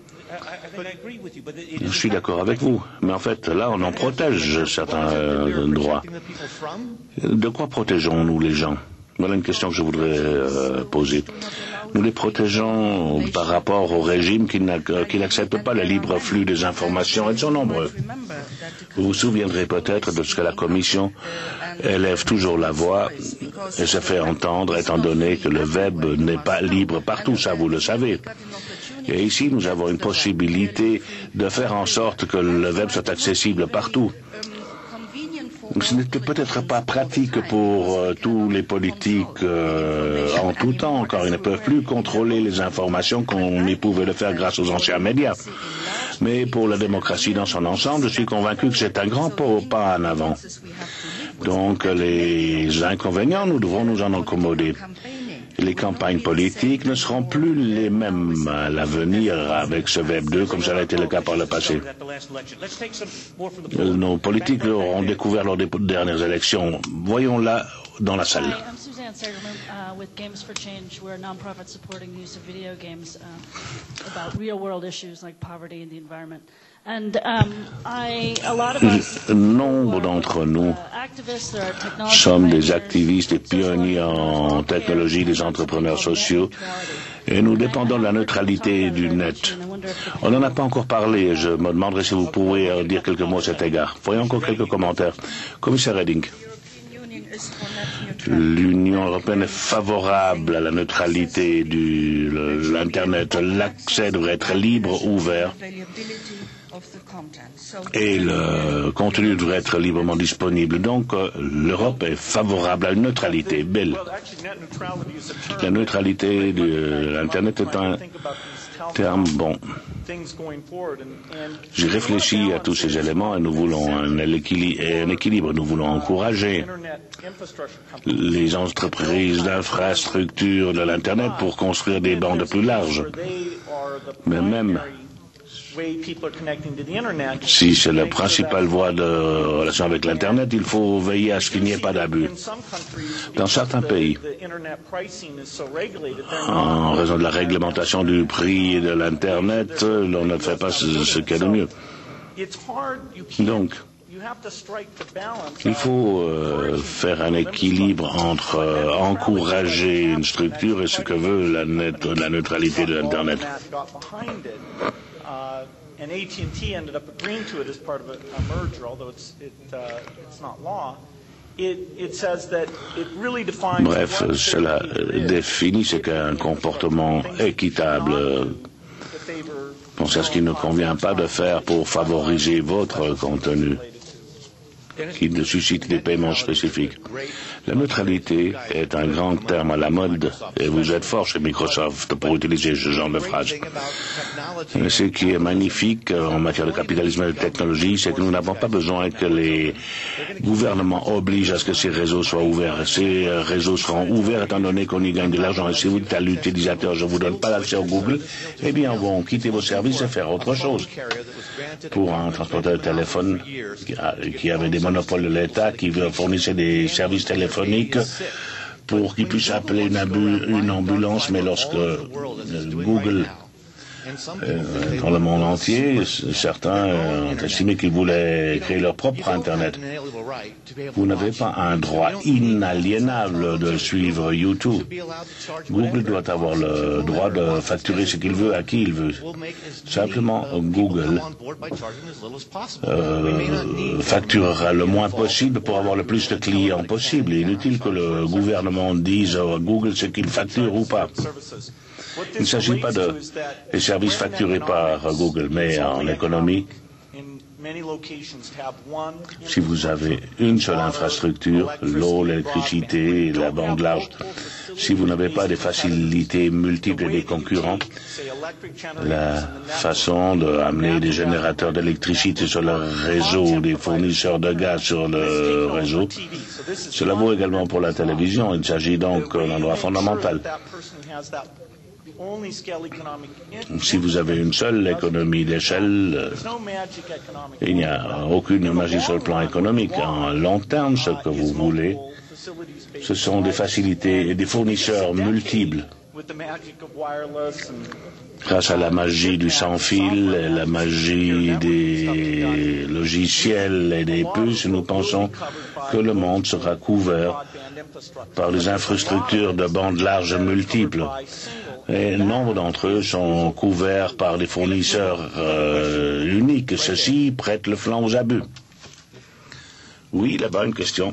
Je suis d'accord avec vous, mais en fait, là, on en protège certains euh, droits. De quoi protégeons-nous les gens ? Voilà une question que je voudrais euh, poser. Nous les protégeons par rapport au régime qui n'accepte pas le libre flux des informations. Ils sont nombreux. Vous vous souviendrez peut-être de ce que la Commission élève toujours la voix et se fait entendre, étant donné que le web n'est pas libre partout, ça vous le savez. Et ici, nous avons une possibilité de faire en sorte que le web soit accessible partout. Ce n'était peut-être pas pratique pour euh, tous les politiques euh, en tout temps, car ils ne peuvent plus contrôler les informations comme ils pouvaient le faire grâce aux anciens médias. Mais pour la démocratie dans son ensemble, je suis convaincu que c'est un grand pas en avant. Donc les inconvénients, nous devons nous en accommoder. Les campagnes politiques ne seront plus les mêmes à l'avenir avec ce Web deux comme ça a été le cas par le passé. Nos politiques auront découvert lors des dernières élections. Voyons-la dans la salle. Nombre d'entre nous sommes des activistes et pionniers en technologie, des entrepreneurs sociaux, et nous dépendons de la neutralité du net. On n'en a pas encore parlé, et je me demanderai si vous pouvez dire quelques mots à cet égard. Voyons encore quelques commentaires. Commissaire Reding. L'Union européenne est favorable à la neutralité de l'Internet. L'accès devrait être libre, ouvert. Et le contenu devrait être librement disponible. Donc, euh, l'Europe est favorable à une neutralité. Belle. La neutralité de l'Internet est un terme bon. J'ai réfléchi à tous ces éléments et nous voulons un équilibre. Nous voulons encourager les entreprises d'infrastructure de l'Internet pour construire des bandes plus larges. Mais même si c'est la principale voie de relation avec l'Internet, il faut veiller à ce qu'il n'y ait pas d'abus. Dans certains pays, en raison de la réglementation du prix de l'Internet, l'on ne fait pas ce, ce qu'il y a de mieux. Donc, Il faut euh, faire un équilibre entre euh, encourager une structure et ce que veut la, net, la neutralité de l'Internet. And A T and T ended up agreeing to it as part of a, a merger, although it's, it, uh, it's not law. It, it says that it really defines. Bref, cela définit ce qu'est un comportement équitable. Pensez à ce qu'il ne convient pas de faire pour favoriser votre contenu, qui ne suscite des paiements spécifiques. La neutralité est un grand terme à la mode et vous êtes fort chez Microsoft pour utiliser ce genre de phrase. Mais ce qui est magnifique en matière de capitalisme et de technologie, c'est que nous n'avons pas besoin que les gouvernements obligent à ce que ces réseaux soient ouverts. Ces réseaux seront ouverts étant donné qu'on y gagne de l'argent. Et si vous dites à l'utilisateur, je ne vous donne pas l'accès au Google, eh bien, on va quitter vos services et faire autre chose. Pour un transporteur de téléphone qui avait des monopoles de l'État, qui fournissait des services téléphoniques pour qu'ils puissent appeler une, une ambulance, mais lorsque euh, Google euh, dans le monde entier, certains euh, ont estimé qu'ils voulaient créer leur propre Internet. Vous n'avez pas un droit inaliénable de suivre YouTube. Google doit avoir le droit de facturer ce qu'il veut à qui il veut. Simplement, Google euh, facturera le moins possible pour avoir le plus de clients possible. Il est inutile que le gouvernement dise à Google ce qu'il facture ou pas. Il ne s'agit pas de des services facturés par Google, mais en économie, si vous avez une seule infrastructure, l'eau, l'électricité, la bande large, si vous n'avez pas des facilités multiples et des concurrents, la façon d'amener des générateurs d'électricité sur le réseau, des fournisseurs de gaz sur le réseau, cela vaut également pour la télévision. Il s'agit donc d'un endroit fondamental. Si vous avez une seule économie d'échelle, il n'y a aucune magie sur le plan économique. En long terme, ce que vous voulez, ce sont des facilités et des fournisseurs multiples. Grâce à la magie du sans-fil, la magie des logiciels et des puces, nous pensons que le monde sera couvert par des infrastructures de bandes larges multiples. Et nombre d'entre eux sont couverts par des fournisseurs euh, uniques. Ceux-ci prêtent le flanc aux abus. Oui, là-bas, une question.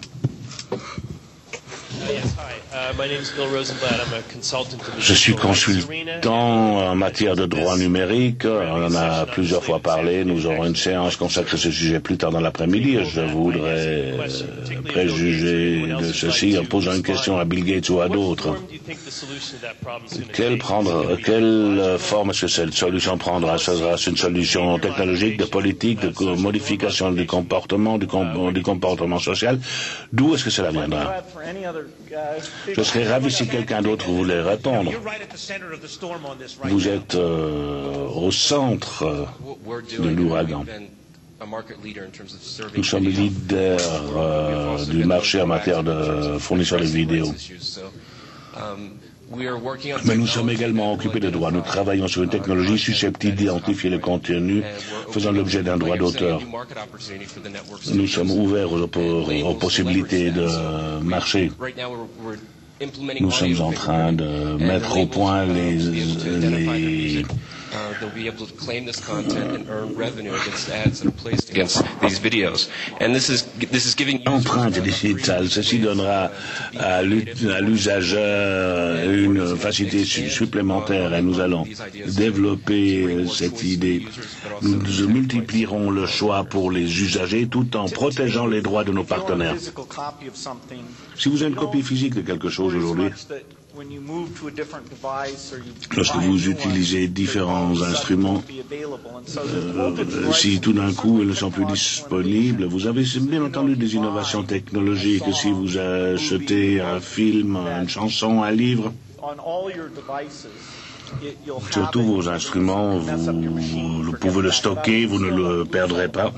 Je suis consultant en matière de droit numérique. On en a plusieurs fois parlé. Nous aurons une séance consacrée à ce sujet plus tard dans l'après-midi. Je voudrais préjuger de ceci en posant une question à Bill Gates ou à d'autres. Quelle, prendre, quelle forme est-ce que cette solution prendra? Sera-ce une solution technologique, de politique, de modification du comportement, du, com du comportement social? D'où est-ce que cela viendra? Je serais ravi si quelqu'un d'autre voulait répondre. Vous êtes euh, au centre euh, de l'ouragan. Nous sommes leaders euh, du marché en matière de fournisseurs de vidéos. Mais nous sommes également occupés de droits. Nous travaillons sur une technologie susceptible d'identifier le contenu faisant l'objet d'un droit d'auteur. Nous sommes ouverts aux, aux possibilités de marché. Nous sommes en train de mettre au point les, les they'll be able to claim this content and earn revenue against ads that are placed against these videos. And this is this is giving empreinte digitale. Ceci donnera à l'usageur une facilité supplémentaire et nous allons développer cette idée. Nous multiplierons le choix pour les usagers tout en protégeant les droits de nos partenaires. Si vous avez une copie physique de quelque chose aujourd'hui, lorsque vous utilisez différents instruments, euh, si tout d'un coup ils ne sont plus disponibles, vous avez bien entendu des innovations technologiques. Si vous achetez un film, une chanson, un livre, sur tous vos instruments, vous, vous pouvez le stocker, vous ne le perdrez pas.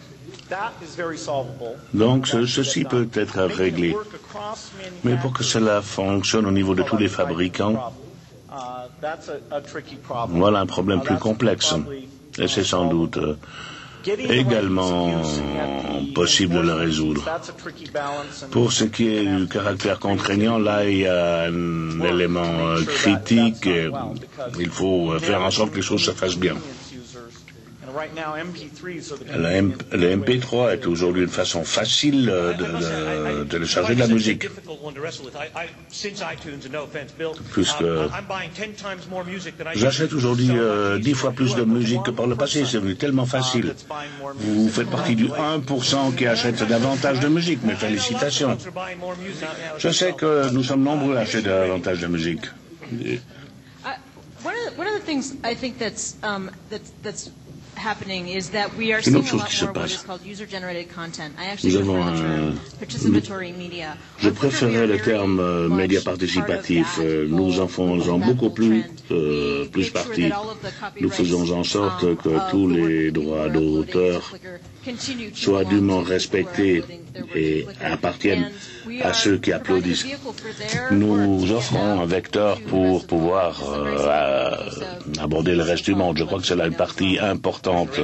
Donc, ce, ceci peut être réglé. Mais pour que cela fonctionne au niveau de tous les fabricants, voilà un problème plus complexe. Et c'est sans doute euh, également possible de le résoudre. Pour ce qui est du caractère contraignant, là, il y a un élément critique. Et il faut faire en sorte que les choses se fassent bien. Le M P trois est aujourd'hui une façon facile de, de, de télécharger de la musique. Puisque j'achète aujourd'hui euh, dix fois plus de musique que par le passé, c'est devenu tellement facile. Vous faites partie du un pour cent qui achète davantage de musique, mes félicitations. Je sais que nous sommes nombreux à acheter davantage de musique. Et One of the, one of the things I think that's um, that's that's happening is that we are Une seeing autre a chose lot qui se more what passe. is called user-generated content. I actually Nous avons prefer the term un- participatory media. Je préférais le terme euh, média participatif. Euh, Nous en faisons beaucoup plus, euh, plus partie. Nous faisons en sorte que tous les droits d'auteur soient dûment respectés et appartiennent à ceux qui applaudissent. Nous offrons un vecteur pour pouvoir euh, aborder le reste du monde. Je crois que c'est là une partie importante.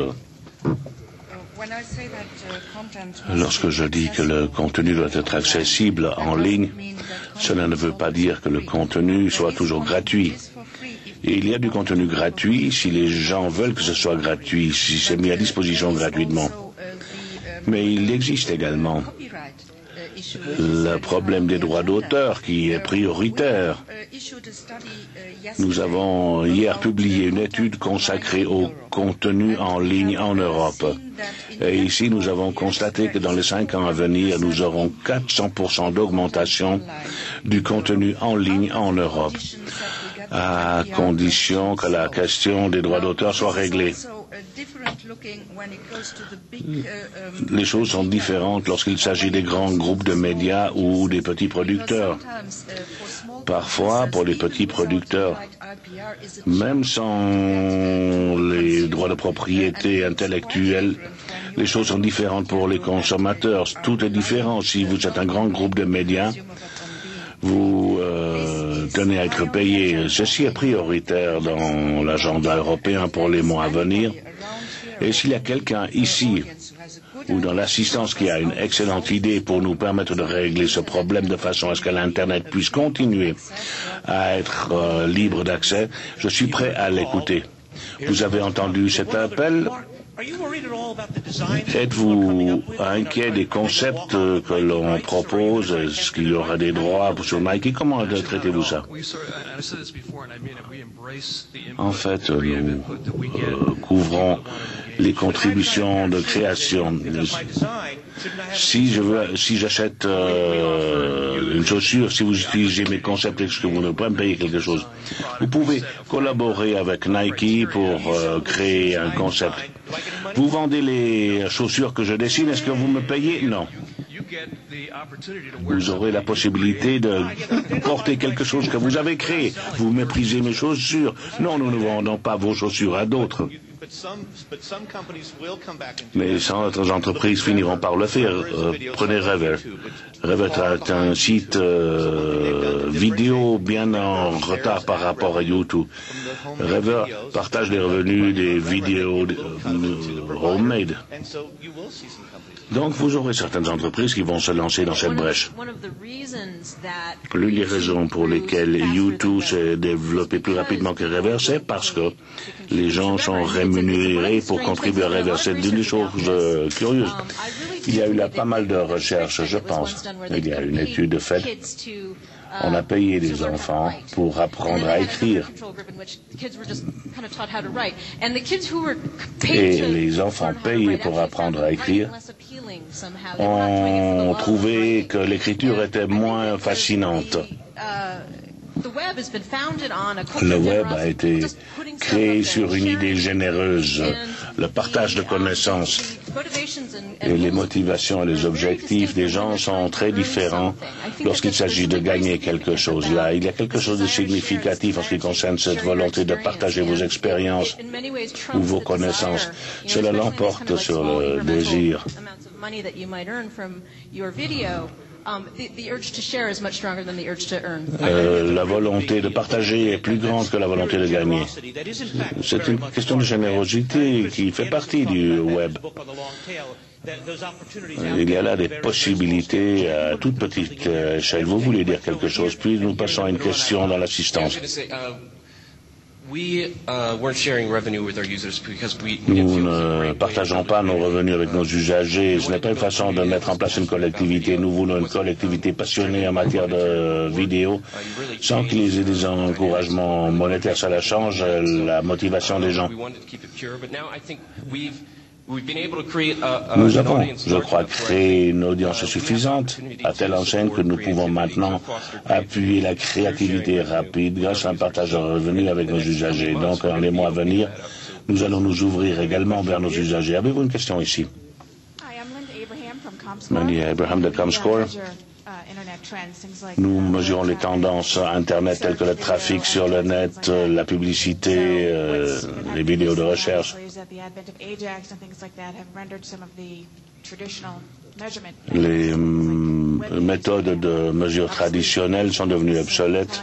Lorsque je dis que le contenu doit être accessible en ligne, cela ne veut pas dire que le contenu soit toujours gratuit. Et il y a du contenu gratuit si les gens veulent que ce soit gratuit, si c'est mis à disposition gratuitement. Mais il existe également le problème des droits d'auteur qui est prioritaire. Nous avons hier publié une étude consacrée au contenu en ligne en Europe. Et ici, nous avons constaté que dans les cinq ans à venir, nous aurons quatre cents pour cent d'augmentation du contenu en ligne en Europe, à condition que la question des droits d'auteur soit réglée. Les choses sont différentes lorsqu'il s'agit des grands groupes de médias ou des petits producteurs. Parfois, pour les petits producteurs, même sans les droits de propriété intellectuelle, les choses sont différentes pour les consommateurs. Tout est différent. Si vous êtes un grand groupe de médias, vous euh, tenez à être payé. Ceci est prioritaire dans l'agenda européen pour les mois à venir. Et s'il y a quelqu'un ici ou dans l'assistance qui a une excellente idée pour nous permettre de régler ce problème de façon à ce que l'Internet puisse continuer à être euh, libre d'accès, je suis prêt à l'écouter. Vous avez entendu cet appel? Êtes-vous inquiet des concepts que l'on propose? Est-ce qu'il y aura des droits sur Nike? Comment traitez-vous ça? En fait, nous euh, couvrons les contributions de création. Si je veux, si j'achète euh, une chaussure, si vous utilisez mes concepts, est-ce que vous ne pouvez me payer quelque chose? Vous pouvez collaborer avec Nike pour euh, créer un concept. Vous vendez les chaussures que je dessine, est-ce que vous me payez? Non. Vous aurez la possibilité de porter quelque chose que vous avez créé. Vous méprisez mes chaussures. Non, nous ne vendons pas vos chaussures à d'autres. Mais certaines entreprises finiront par le faire. Euh, prenez Rever. Rever est un site euh, vidéo bien en retard par rapport à YouTube. Rever partage les revenus des vidéos euh, homemade. Donc vous aurez certaines entreprises qui vont se lancer dans cette brèche. L'une des raisons pour lesquelles YouTube s'est développé plus rapidement que Rever, c'est parce que les gens sont rémunérés pour contribuer à Rever. C'est une chose euh, curieuse. Il y a eu là pas mal de recherches, je pense. Il y a une étude faite. On a payé des enfants pour apprendre à écrire. Et les enfants payés pour apprendre à écrire ont trouvé que l'écriture était moins fascinante. Le web a été créé sur une idée généreuse, le partage de connaissances. Et les motivations et les objectifs des gens sont très différents lorsqu'il s'agit de gagner quelque chose. Là, il y a quelque chose de significatif en ce qui concerne cette volonté de partager vos expériences ou vos connaissances. Cela l'emporte sur le désir Euh, la volonté de partager est plus grande que la volonté de gagner. C'est une question de générosité qui fait partie du web. Il y a là des possibilités à toute petite échelle. Vous voulez dire quelque chose, puis nous passons à une question dans l'assistance. Nous ne partageons pas nos revenus avec nos usagers. Ce n'est pas une façon de mettre en place une collectivité. Nous voulons une collectivité passionnée en matière de vidéo, sans qu'il y ait des encouragements monétaires. Cela change la motivation des gens. Nous avons, je crois, créé une audience suffisante, à telle enseigne que nous pouvons maintenant appuyer la créativité rapide grâce à un partage de revenus avec nos usagers. Donc, dans les mois à venir, nous allons nous ouvrir également vers nos usagers. Avez-vous une question ici? Mandy Abraham de Comscore. Nous mesurons les tendances Internet telles que le trafic sur le net, la publicité, euh, les vidéos de recherche. Les hum, méthodes de mesure traditionnelles sont devenues obsolètes.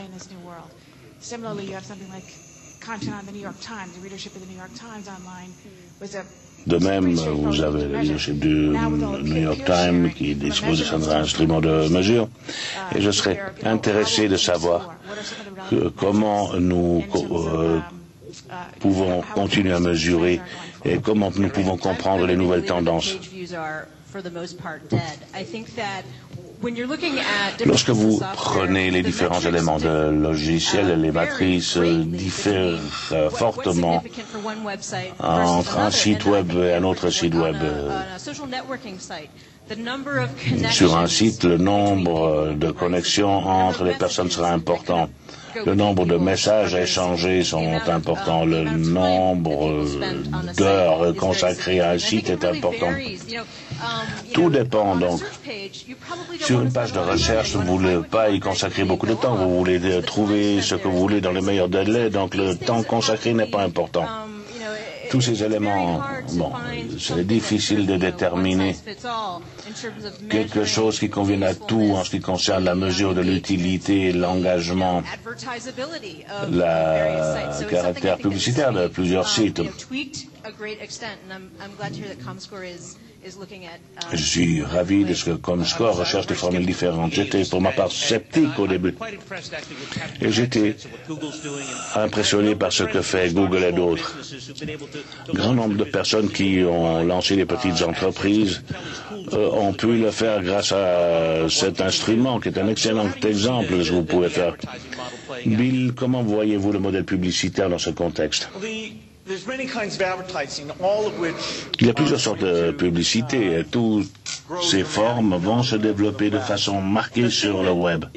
De même, vous avez le leadership du New York Times qui dispose d'un instrument de mesure. Et je serais intéressé de savoir que, comment nous euh, pouvons continuer à mesurer et comment nous pouvons comprendre les nouvelles tendances. Lorsque vous prenez les différents éléments de logiciel, les matrices diffèrent euh, fortement entre un site web et un autre site web. Sur un site, le nombre de connexions entre les personnes sera important. Le nombre de messages à échanger sont importants. Le nombre d'heures consacrées à un site est important. Tout dépend donc. Sur une page de recherche, vous ne voulez pas y consacrer beaucoup de temps. Vous voulez trouver ce que vous voulez dans les meilleurs délais, donc le temps consacré n'est pas important. Tous ces éléments, bon, c'est difficile de déterminer quelque chose qui convienne à tout en ce qui concerne la mesure de l'utilité, l'engagement, le caractère publicitaire de plusieurs sites. Je suis ravi de ce que Comscore recherche des formules différentes. J'étais pour ma part sceptique au début. Et j'étais impressionné par ce que fait Google et d'autres. Grand nombre de personnes qui ont lancé des petites entreprises euh, ont pu le faire grâce à cet instrument qui est un excellent exemple de ce que vous pouvez faire. Bill, comment voyez-vous le modèle publicitaire dans ce contexte? Il y a plusieurs sortes de publicité et toutes ces formes vont se développer de façon marquée sur le web.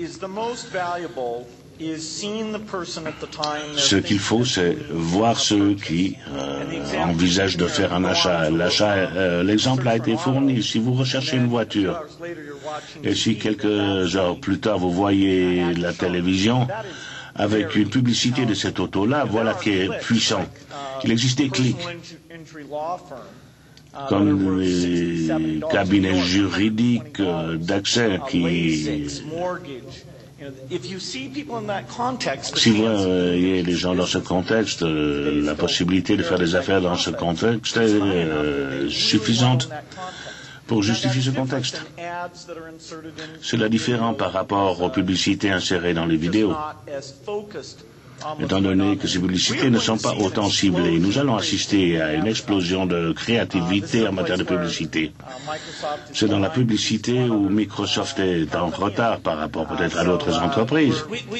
Ce qu'il faut, c'est voir ceux qui euh, envisagent de faire un achat. L'achat, euh, l'exemple a été fourni. Si vous recherchez une voiture et si quelques heures plus tard vous voyez la télévision avec une publicité de cette auto-là, voilà qui est puissant. Il existe des clics, comme les cabinets juridiques d'accès qui... Si vous voyez les gens dans ce contexte, euh, la possibilité de faire des affaires dans ce contexte est euh, suffisante pour justifier ce contexte. Cela différent par rapport aux publicités insérées dans les vidéos. Étant donné que ces publicités ne sont pas autant ciblées, nous allons assister à une explosion de créativité en matière de publicité. C'est dans la publicité où Microsoft est en retard par rapport peut-être à d'autres entreprises.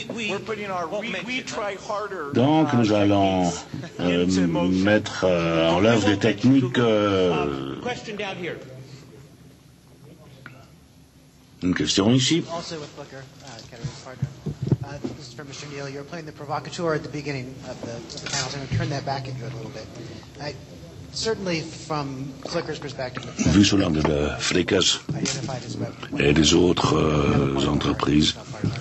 Donc nous allons euh, mettre euh, en œuvre des techniques... Euh, Une question ici. Uh, this is for Mister Kneale. You were playing the provocateur at the beginning of the, of the panel. So I'm going to turn that back into it a little bit. I, certainly, from Flickr's perspective, vu sous l'angle de Flickr et des autres euh, entreprises,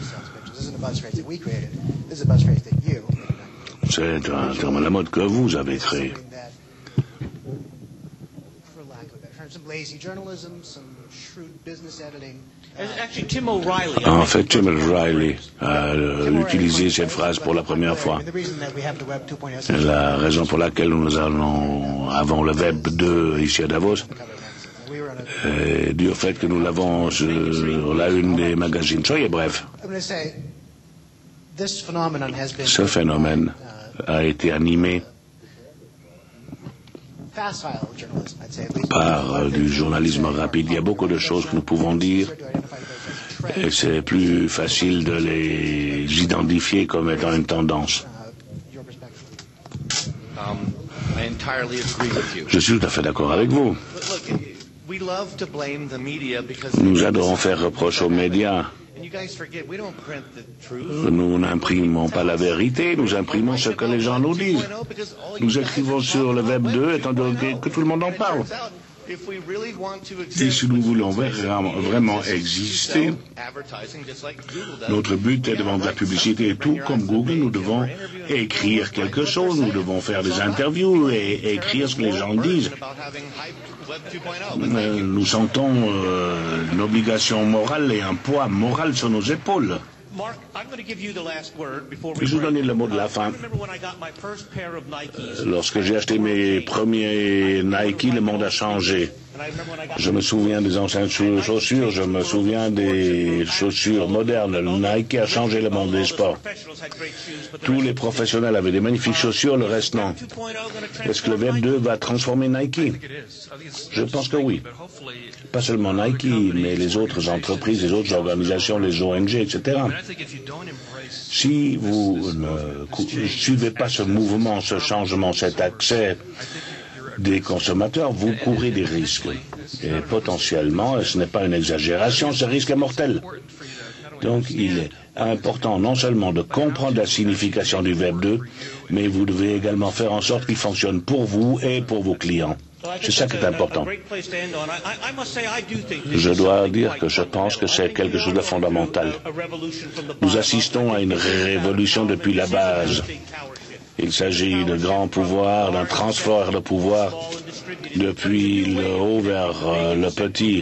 c'est un terme à la mode que vous avez créé. En fait, Tim O'Reilly a euh, utilisé cette phrase pour la première fois. La raison pour laquelle nous allons, avons le Web deux ici à Davos est dû au fait que nous l'avons sur la une des magazines. Soyez bref. Ce phénomène a été animé par euh, du journalisme rapide. Il y a beaucoup de choses que nous pouvons dire et c'est plus facile de les identifier comme étant une tendance. Je suis tout à fait d'accord avec vous. Nous adorons faire reproche aux médias. Nous n'imprimons pas la vérité, nous imprimons ce que les gens nous disent. Nous écrivons sur le Web deux, étant donné que tout le monde en parle. Et si nous voulons vraiment exister, notre but est de vendre de la publicité. Et tout comme Google, nous devons écrire quelque chose, nous devons faire des interviews et écrire ce que les gens disent. Nous sentons euh, une obligation morale et un poids moral sur nos épaules. Je vous donne le mot de la fin. Lorsque j'ai acheté mes premiers Nike, le monde a changé. Je me souviens des anciennes chaussures, je me souviens des chaussures modernes. Nike a changé le monde des sports. Tous les professionnels avaient des magnifiques chaussures, le reste non. Est-ce que le Web deux va transformer Nike? Je pense que oui. Pas seulement Nike, mais les autres entreprises, les autres organisations, les O N G, et cetera. Si vous ne suivez pas ce mouvement, ce changement, cet accès des consommateurs, vous courez des risques. Et potentiellement, et ce n'est pas une exagération, ce risque est mortel. Donc il est important non seulement de comprendre la signification du Web deux, mais vous devez également faire en sorte qu'il fonctionne pour vous et pour vos clients. C'est ça qui est important. Je dois dire que je pense que c'est quelque chose de fondamental. Nous assistons à une révolution depuis la base. Il s'agit de grands pouvoirs, d'un transfert de pouvoir depuis le haut vers euh, le petit.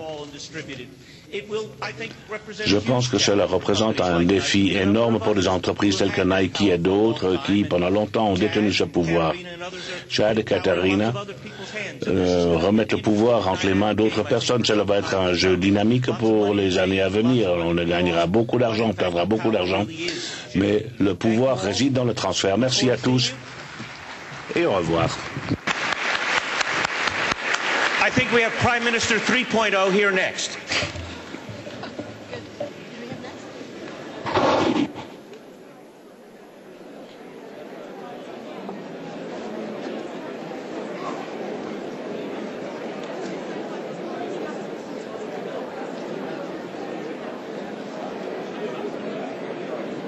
Je pense que cela représente un défi énorme pour des entreprises telles que Nike et d'autres qui, pendant longtemps, ont détenu ce pouvoir. Chad et Caterina euh, remettent le pouvoir entre les mains d'autres personnes. Cela va être un jeu dynamique pour les années à venir. On gagnera beaucoup d'argent, on perdra beaucoup d'argent, mais le pouvoir réside dans le transfert. Merci à tous et au revoir. I think we have Prime Minister three point oh here next.